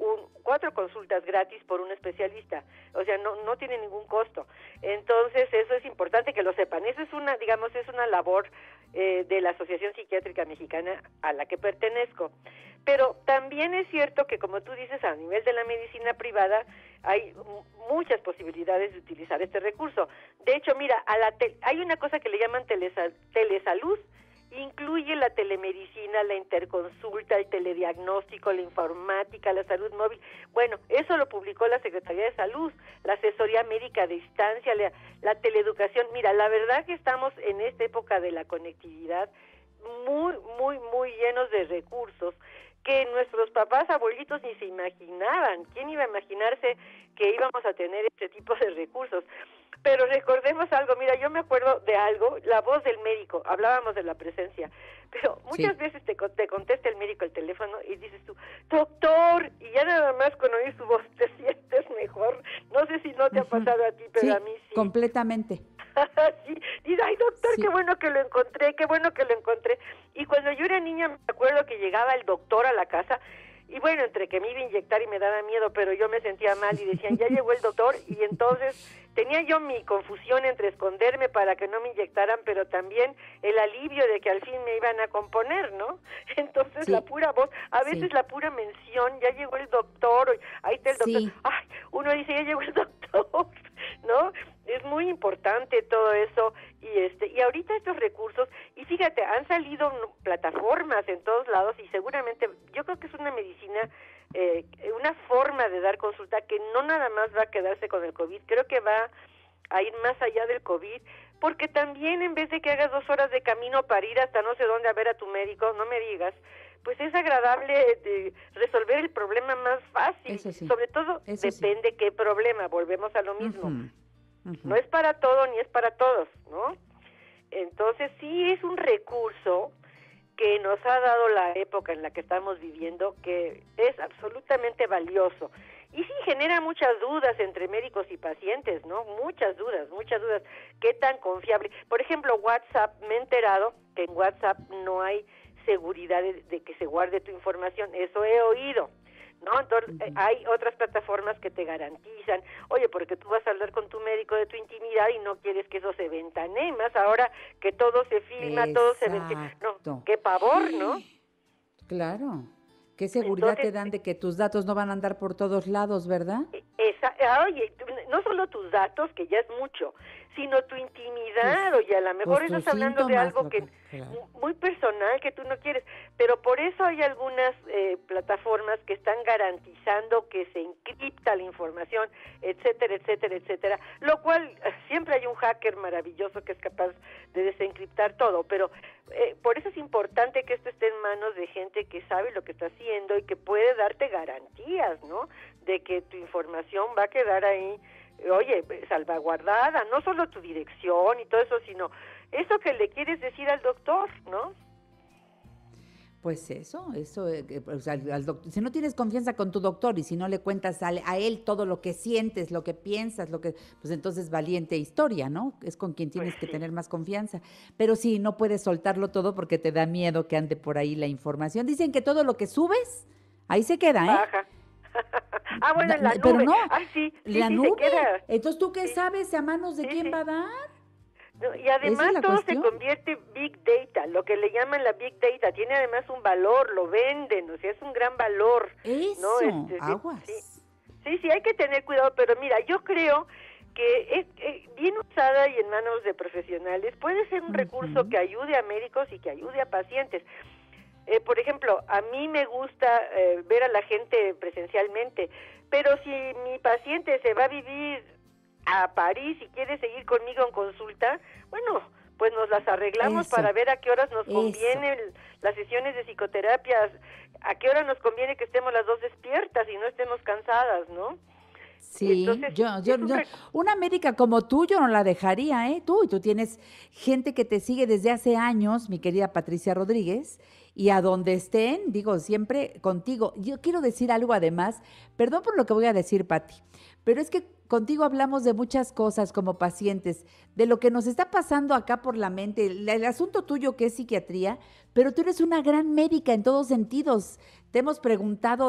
4 consultas gratis por un especialista, o sea, no tiene ningún costo. Entonces eso es importante que lo sepan. Eso es una labor de la Asociación Psiquiátrica Mexicana a la que pertenezco. Pero también es cierto que, como tú dices, a nivel de la medicina privada hay muchas posibilidades de utilizar este recurso. De hecho, mira, hay una cosa que le llaman telesalud. Incluye la telemedicina, la interconsulta, el telediagnóstico, la informática, la salud móvil. Bueno, eso lo publicó la Secretaría de Salud, la asesoría médica a distancia, la teleeducación. Mira, la verdad que estamos en esta época de la conectividad muy, muy, muy llenos de recursos que nuestros papás, abuelitos ni se imaginaban. ¿Quién iba a imaginarse que íbamos a tener este tipo de recursos? Pero recordemos algo, mira, yo me acuerdo de algo, la voz del médico, hablábamos de la presencia, pero muchas veces te contesta el médico el teléfono y dices tú, doctor, y ya nada más con oír su voz te sientes mejor. No sé si no te ha pasado a ti, pero a mí sí. Completamente. Sí, dice, ay doctor, qué bueno que lo encontré, qué bueno que lo encontré. Y cuando yo era niña me acuerdo que llegaba el doctor a la casa y bueno, entre que me iba a inyectar y me daba miedo, pero yo me sentía mal y decían, ya llegó el doctor, y entonces tenía yo mi confusión entre esconderme para que no me inyectaran, pero también el alivio de que al fin me iban a componer, ¿no? Entonces la pura voz, a veces la pura mención, ya llegó el doctor, ahí está el doctor, ay, uno dice, ya llegó el doctor, ¿no? Es muy importante todo eso, y ahorita estos recursos, y fíjate, han salido plataformas en todos lados, y seguramente, yo creo que es una medicina, una forma de dar consulta que no nada más va a quedarse con el COVID, creo que va a ir más allá del COVID, porque también en vez de que hagas 2 horas de camino para ir hasta no sé dónde a ver a tu médico, no me digas, pues es agradable resolver el problema más fácil, sobre todo depende qué problema, volvemos a lo mismo. No es para todo ni es para todos, ¿no? Entonces sí es un recurso que nos ha dado la época en la que estamos viviendo, que es absolutamente valioso. Y sí genera muchas dudas entre médicos y pacientes, ¿no? Muchas dudas. ¿Qué tan confiable? Por ejemplo, WhatsApp, me he enterado que en WhatsApp no hay seguridad de que se guarde tu información. Eso he oído, ¿no? Entonces, hay otras plataformas que te garantizan, oye, porque tú vas a hablar con tu médico de tu intimidad y no quieres que eso se ventanee, más ahora que todo se filma, todo se ventanea. No, qué pavor, ¿no? Claro. ¿Qué seguridad te dan de que tus datos no van a andar por todos lados, verdad? Oye, no solo tus datos, que ya es mucho, sino tu intimidad, oye, a lo mejor estás hablando de algo que muy personal que tú no quieres, pero por eso hay algunas plataformas que están garantizando que se encripta la información, etcétera, etcétera, etcétera, lo cual siempre hay un hacker maravilloso que es capaz de desencriptar todo, pero por eso es importante que esto esté en manos de gente que sabe lo que está haciendo y que puede darte garantías, ¿no?, de que tu información va a quedar ahí, oye, salvaguardada, no solo tu dirección y todo eso, sino eso que le quieres decir al doctor, ¿no? Pues eso, o sea, si no tienes confianza con tu doctor y si no le cuentas a él todo lo que sientes, lo que piensas, pues entonces valiente historia, ¿no? Es con quien tienes que tener más confianza. Pero sí, no puedes soltarlo todo porque te da miedo que ande por ahí la información. Dicen que todo lo que subes, ahí se queda, ¿eh? Baja. Bueno, en la nube. Pero no, sí, la nube. Se queda. Entonces, ¿tú qué sabes a manos de quién va a dar? No, y además todo se convierte en Big Data, lo que le llaman la Big Data, tiene además un valor, lo venden, o sea, es un gran valor. Eso, ¿no? Aguas. Sí, hay que tener cuidado, pero mira, yo creo que es bien usada y en manos de profesionales, puede ser un recurso que ayude a médicos y que ayude a pacientes. Por ejemplo, a mí me gusta ver a la gente presencialmente, pero si mi paciente se va a vivir a París y quiere seguir conmigo en consulta, bueno, pues nos las arreglamos para ver a qué horas nos conviene las sesiones de psicoterapia, a qué hora nos conviene que estemos las dos despiertas y no estemos cansadas, ¿no? Sí, entonces, yo una médica como tú yo no la dejaría, ¿eh? Tú tienes gente que te sigue desde hace años, mi querida Patricia Rodríguez, y a donde estén, digo, siempre contigo. Yo quiero decir algo además, perdón por lo que voy a decir, Pati, pero es que contigo hablamos de muchas cosas como pacientes, de lo que nos está pasando acá por la mente, el asunto tuyo que es psiquiatría, pero tú eres una gran médica en todos sentidos. Te hemos preguntado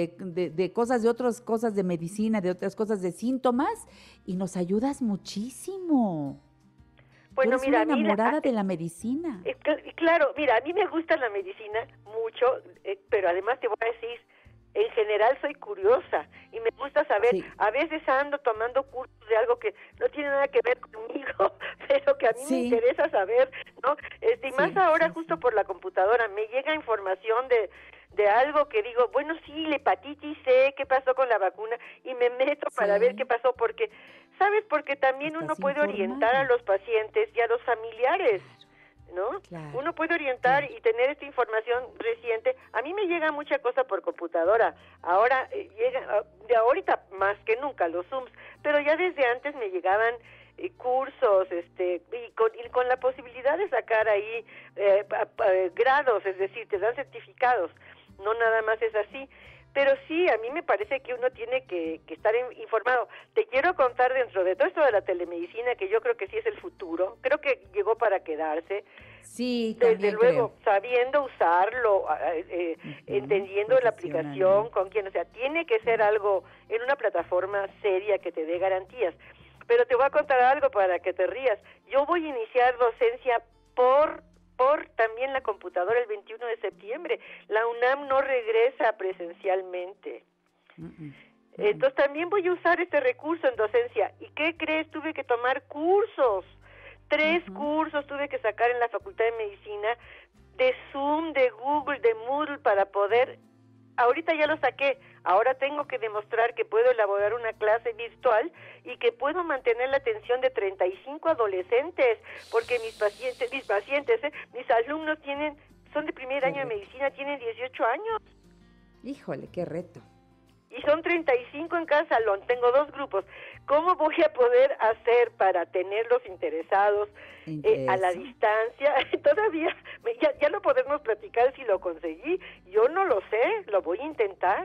de cosas, de otras cosas de medicina, de otras cosas de síntomas, y nos ayudas muchísimo. Bueno, tú eres una enamorada de la medicina. Claro, mira, a mí me gusta la medicina mucho, pero además te voy a decir, en general soy curiosa y me gusta saber, a veces ando tomando cursos de algo que no tiene nada que ver conmigo, pero que a mí me interesa saber, ¿no? Y más ahora justo por la computadora, me llega información de algo que digo, bueno, sí, la hepatitis C, ¿qué pasó con la vacuna? Y me meto para ver qué pasó, porque, ¿sabes? Porque también uno puede orientar a los pacientes y a los familiares, ¿no? Claro, uno puede orientar y tener esta información reciente. A mí me llega mucha cosa por computadora. Ahora llega, de ahorita más que nunca, los Zooms, pero ya desde antes me llegaban cursos, y con la posibilidad de sacar ahí grados, es decir, te dan certificados, no nada más es así. Pero sí, a mí me parece que uno tiene que estar informado. Te quiero contar dentro de todo esto de la telemedicina, que yo creo que sí es el futuro, creo que llegó para quedarse. Sí, desde luego, sabiendo usarlo, entendiendo la aplicación, con quién, o sea, tiene que ser algo en una plataforma seria que te dé garantías. Pero te voy a contar algo para que te rías. Yo voy a iniciar docencia por también la computadora el 21 de septiembre. La UNAM no regresa presencialmente. Entonces también voy a usar este recurso en docencia. ¿Y qué crees? Tuve que tomar cursos. 3 cursos tuve que sacar en la Facultad de Medicina de Zoom, de Google, de Moodle para poder... Ahorita ya lo saqué, ahora tengo que demostrar que puedo elaborar una clase virtual y que puedo mantener la atención de 35 adolescentes, porque mis alumnos son de primer año de medicina, tienen 18 años. Híjole, qué reto. Y son 35 en cada salón, tengo 2 grupos. ¿Cómo voy a poder hacer para tenerlos interesados a la distancia? Todavía, ya lo podemos platicar si lo conseguí. Yo no lo sé, lo voy a intentar.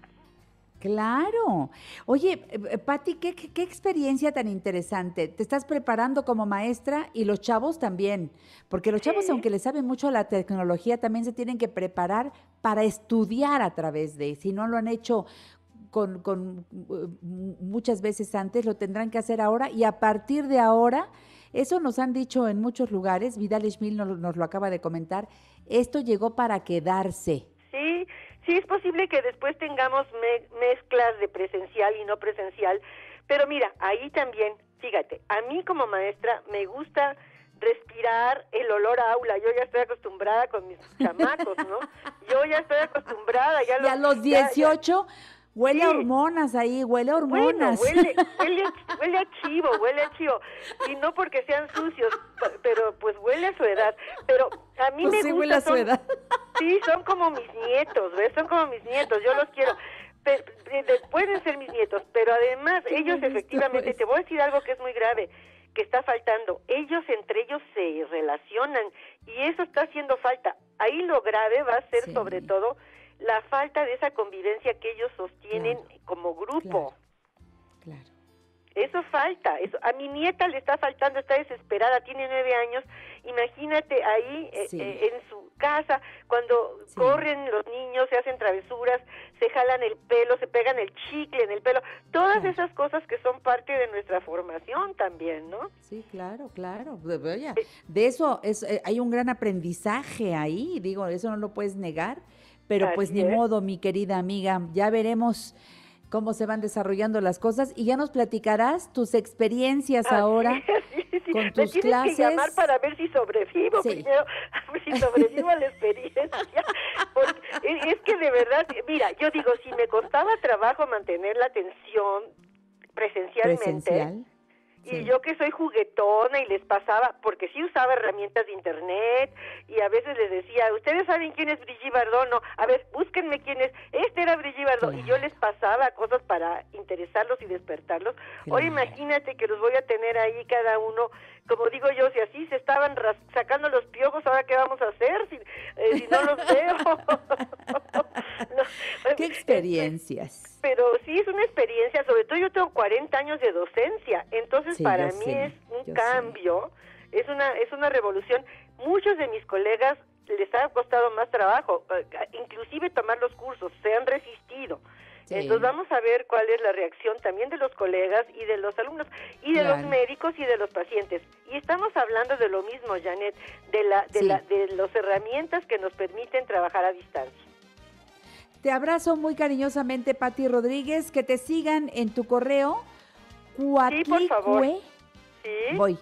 Claro. Oye, Pati, ¿qué experiencia tan interesante. Te estás preparando como maestra y los chavos también, porque los chavos, aunque les saben mucho la tecnología, también se tienen que preparar para estudiar a través de, si no lo han hecho con muchas veces antes, lo tendrán que hacer ahora, y a partir de ahora, eso nos han dicho en muchos lugares, Vidal Schmil nos lo acaba de comentar, esto llegó para quedarse. Sí, es posible que después tengamos mezclas de presencial y no presencial, pero mira, ahí también, fíjate, a mí como maestra me gusta respirar el olor a aula. Yo ya estoy acostumbrada con mis chamacos, ¿no? Yo ya estoy acostumbrada. Y a los 18... Huele a hormonas ahí, huele a hormonas. Bueno, huele a chivo. Y no porque sean sucios, pero pues huele a su edad. Pero a mí me gusta. Huele a su edad. Sí, son como mis nietos, ¿ves? Son como mis nietos, yo los quiero. Pueden ser mis nietos, pero además ellos efectivamente, te voy a decir algo que es muy grave, que está faltando. Ellos entre ellos se relacionan y eso está haciendo falta. Ahí lo grave va a ser sobre todo la falta de esa convivencia que ellos sostienen como grupo. Claro. Eso falta. A mi nieta le está faltando, está desesperada, tiene 9 años. Imagínate ahí en su casa, cuando corren los niños, se hacen travesuras, se jalan el pelo, se pegan el chicle en el pelo. Todas esas cosas que son parte de nuestra formación también, ¿no? Sí, claro. De eso hay un gran aprendizaje ahí, digo, eso no lo puedes negar. Pero pues ni modo, mi querida amiga, ya veremos cómo se van desarrollando las cosas y ya nos platicarás tus experiencias ahora con tus clases. Tienes que llamar para ver si sobrevivo primero, a ver si sobrevivo a la experiencia. Porque es que de verdad, mira, yo digo, si me costaba trabajo mantener la atención presencialmente. Y yo que soy juguetona y les pasaba, porque sí usaba herramientas de internet y a veces les decía, ¿ustedes saben quién es Brigitte Bardot? No, a ver, búsquenme quién es. Este era Brigitte Bardot. Y yo les pasaba cosas para interesarlos y despertarlos. Ahora imagínate que los voy a tener ahí cada uno, como digo yo, si así se estaban sacando los piojos, ¿ahora qué vamos a hacer si no los veo? ¿Qué experiencias? Pero sí es una experiencia, sobre todo yo tengo 40 años de docencia, entonces para mí es un cambio, es una revolución. Muchos de mis colegas les ha costado más trabajo, inclusive tomar los cursos, se han resistido. Entonces vamos a ver cuál es la reacción también de los colegas y de los alumnos y de los médicos y de los pacientes. Y estamos hablando de lo mismo, Janet, de las herramientas que nos permiten trabajar a distancia. Te abrazo muy cariñosamente, Pati Rodríguez, que te sigan en tu correo, Sí, por favor. Voy.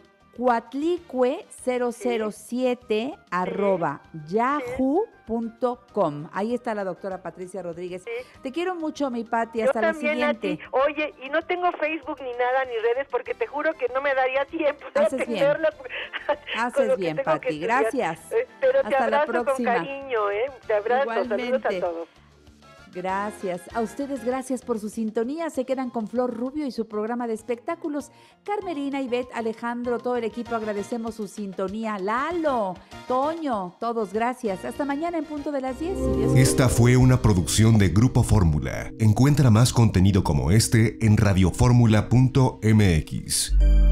cuatlicue007@yahoo.com. Ahí está la doctora Patricia Rodríguez. Te quiero mucho, mi Pati, hasta la siguiente. Oye, y no tengo Facebook ni nada, ni redes, porque te juro que no me daría tiempo de atenderlas. Haces bien, Pati, gracias. Pero te hasta abrazo la próxima. con cariño, Te abrazo, igualmente. saludos a todos. Gracias. A ustedes gracias por su sintonía. Se quedan con Flor Rubio y su programa de espectáculos. Carmelina, Ivette, Alejandro, todo el equipo agradecemos su sintonía. Lalo, Toño, todos gracias. Hasta mañana en punto de las 10. Esta fue una producción de Grupo Fórmula. Encuentra más contenido como este en radioformula.mx.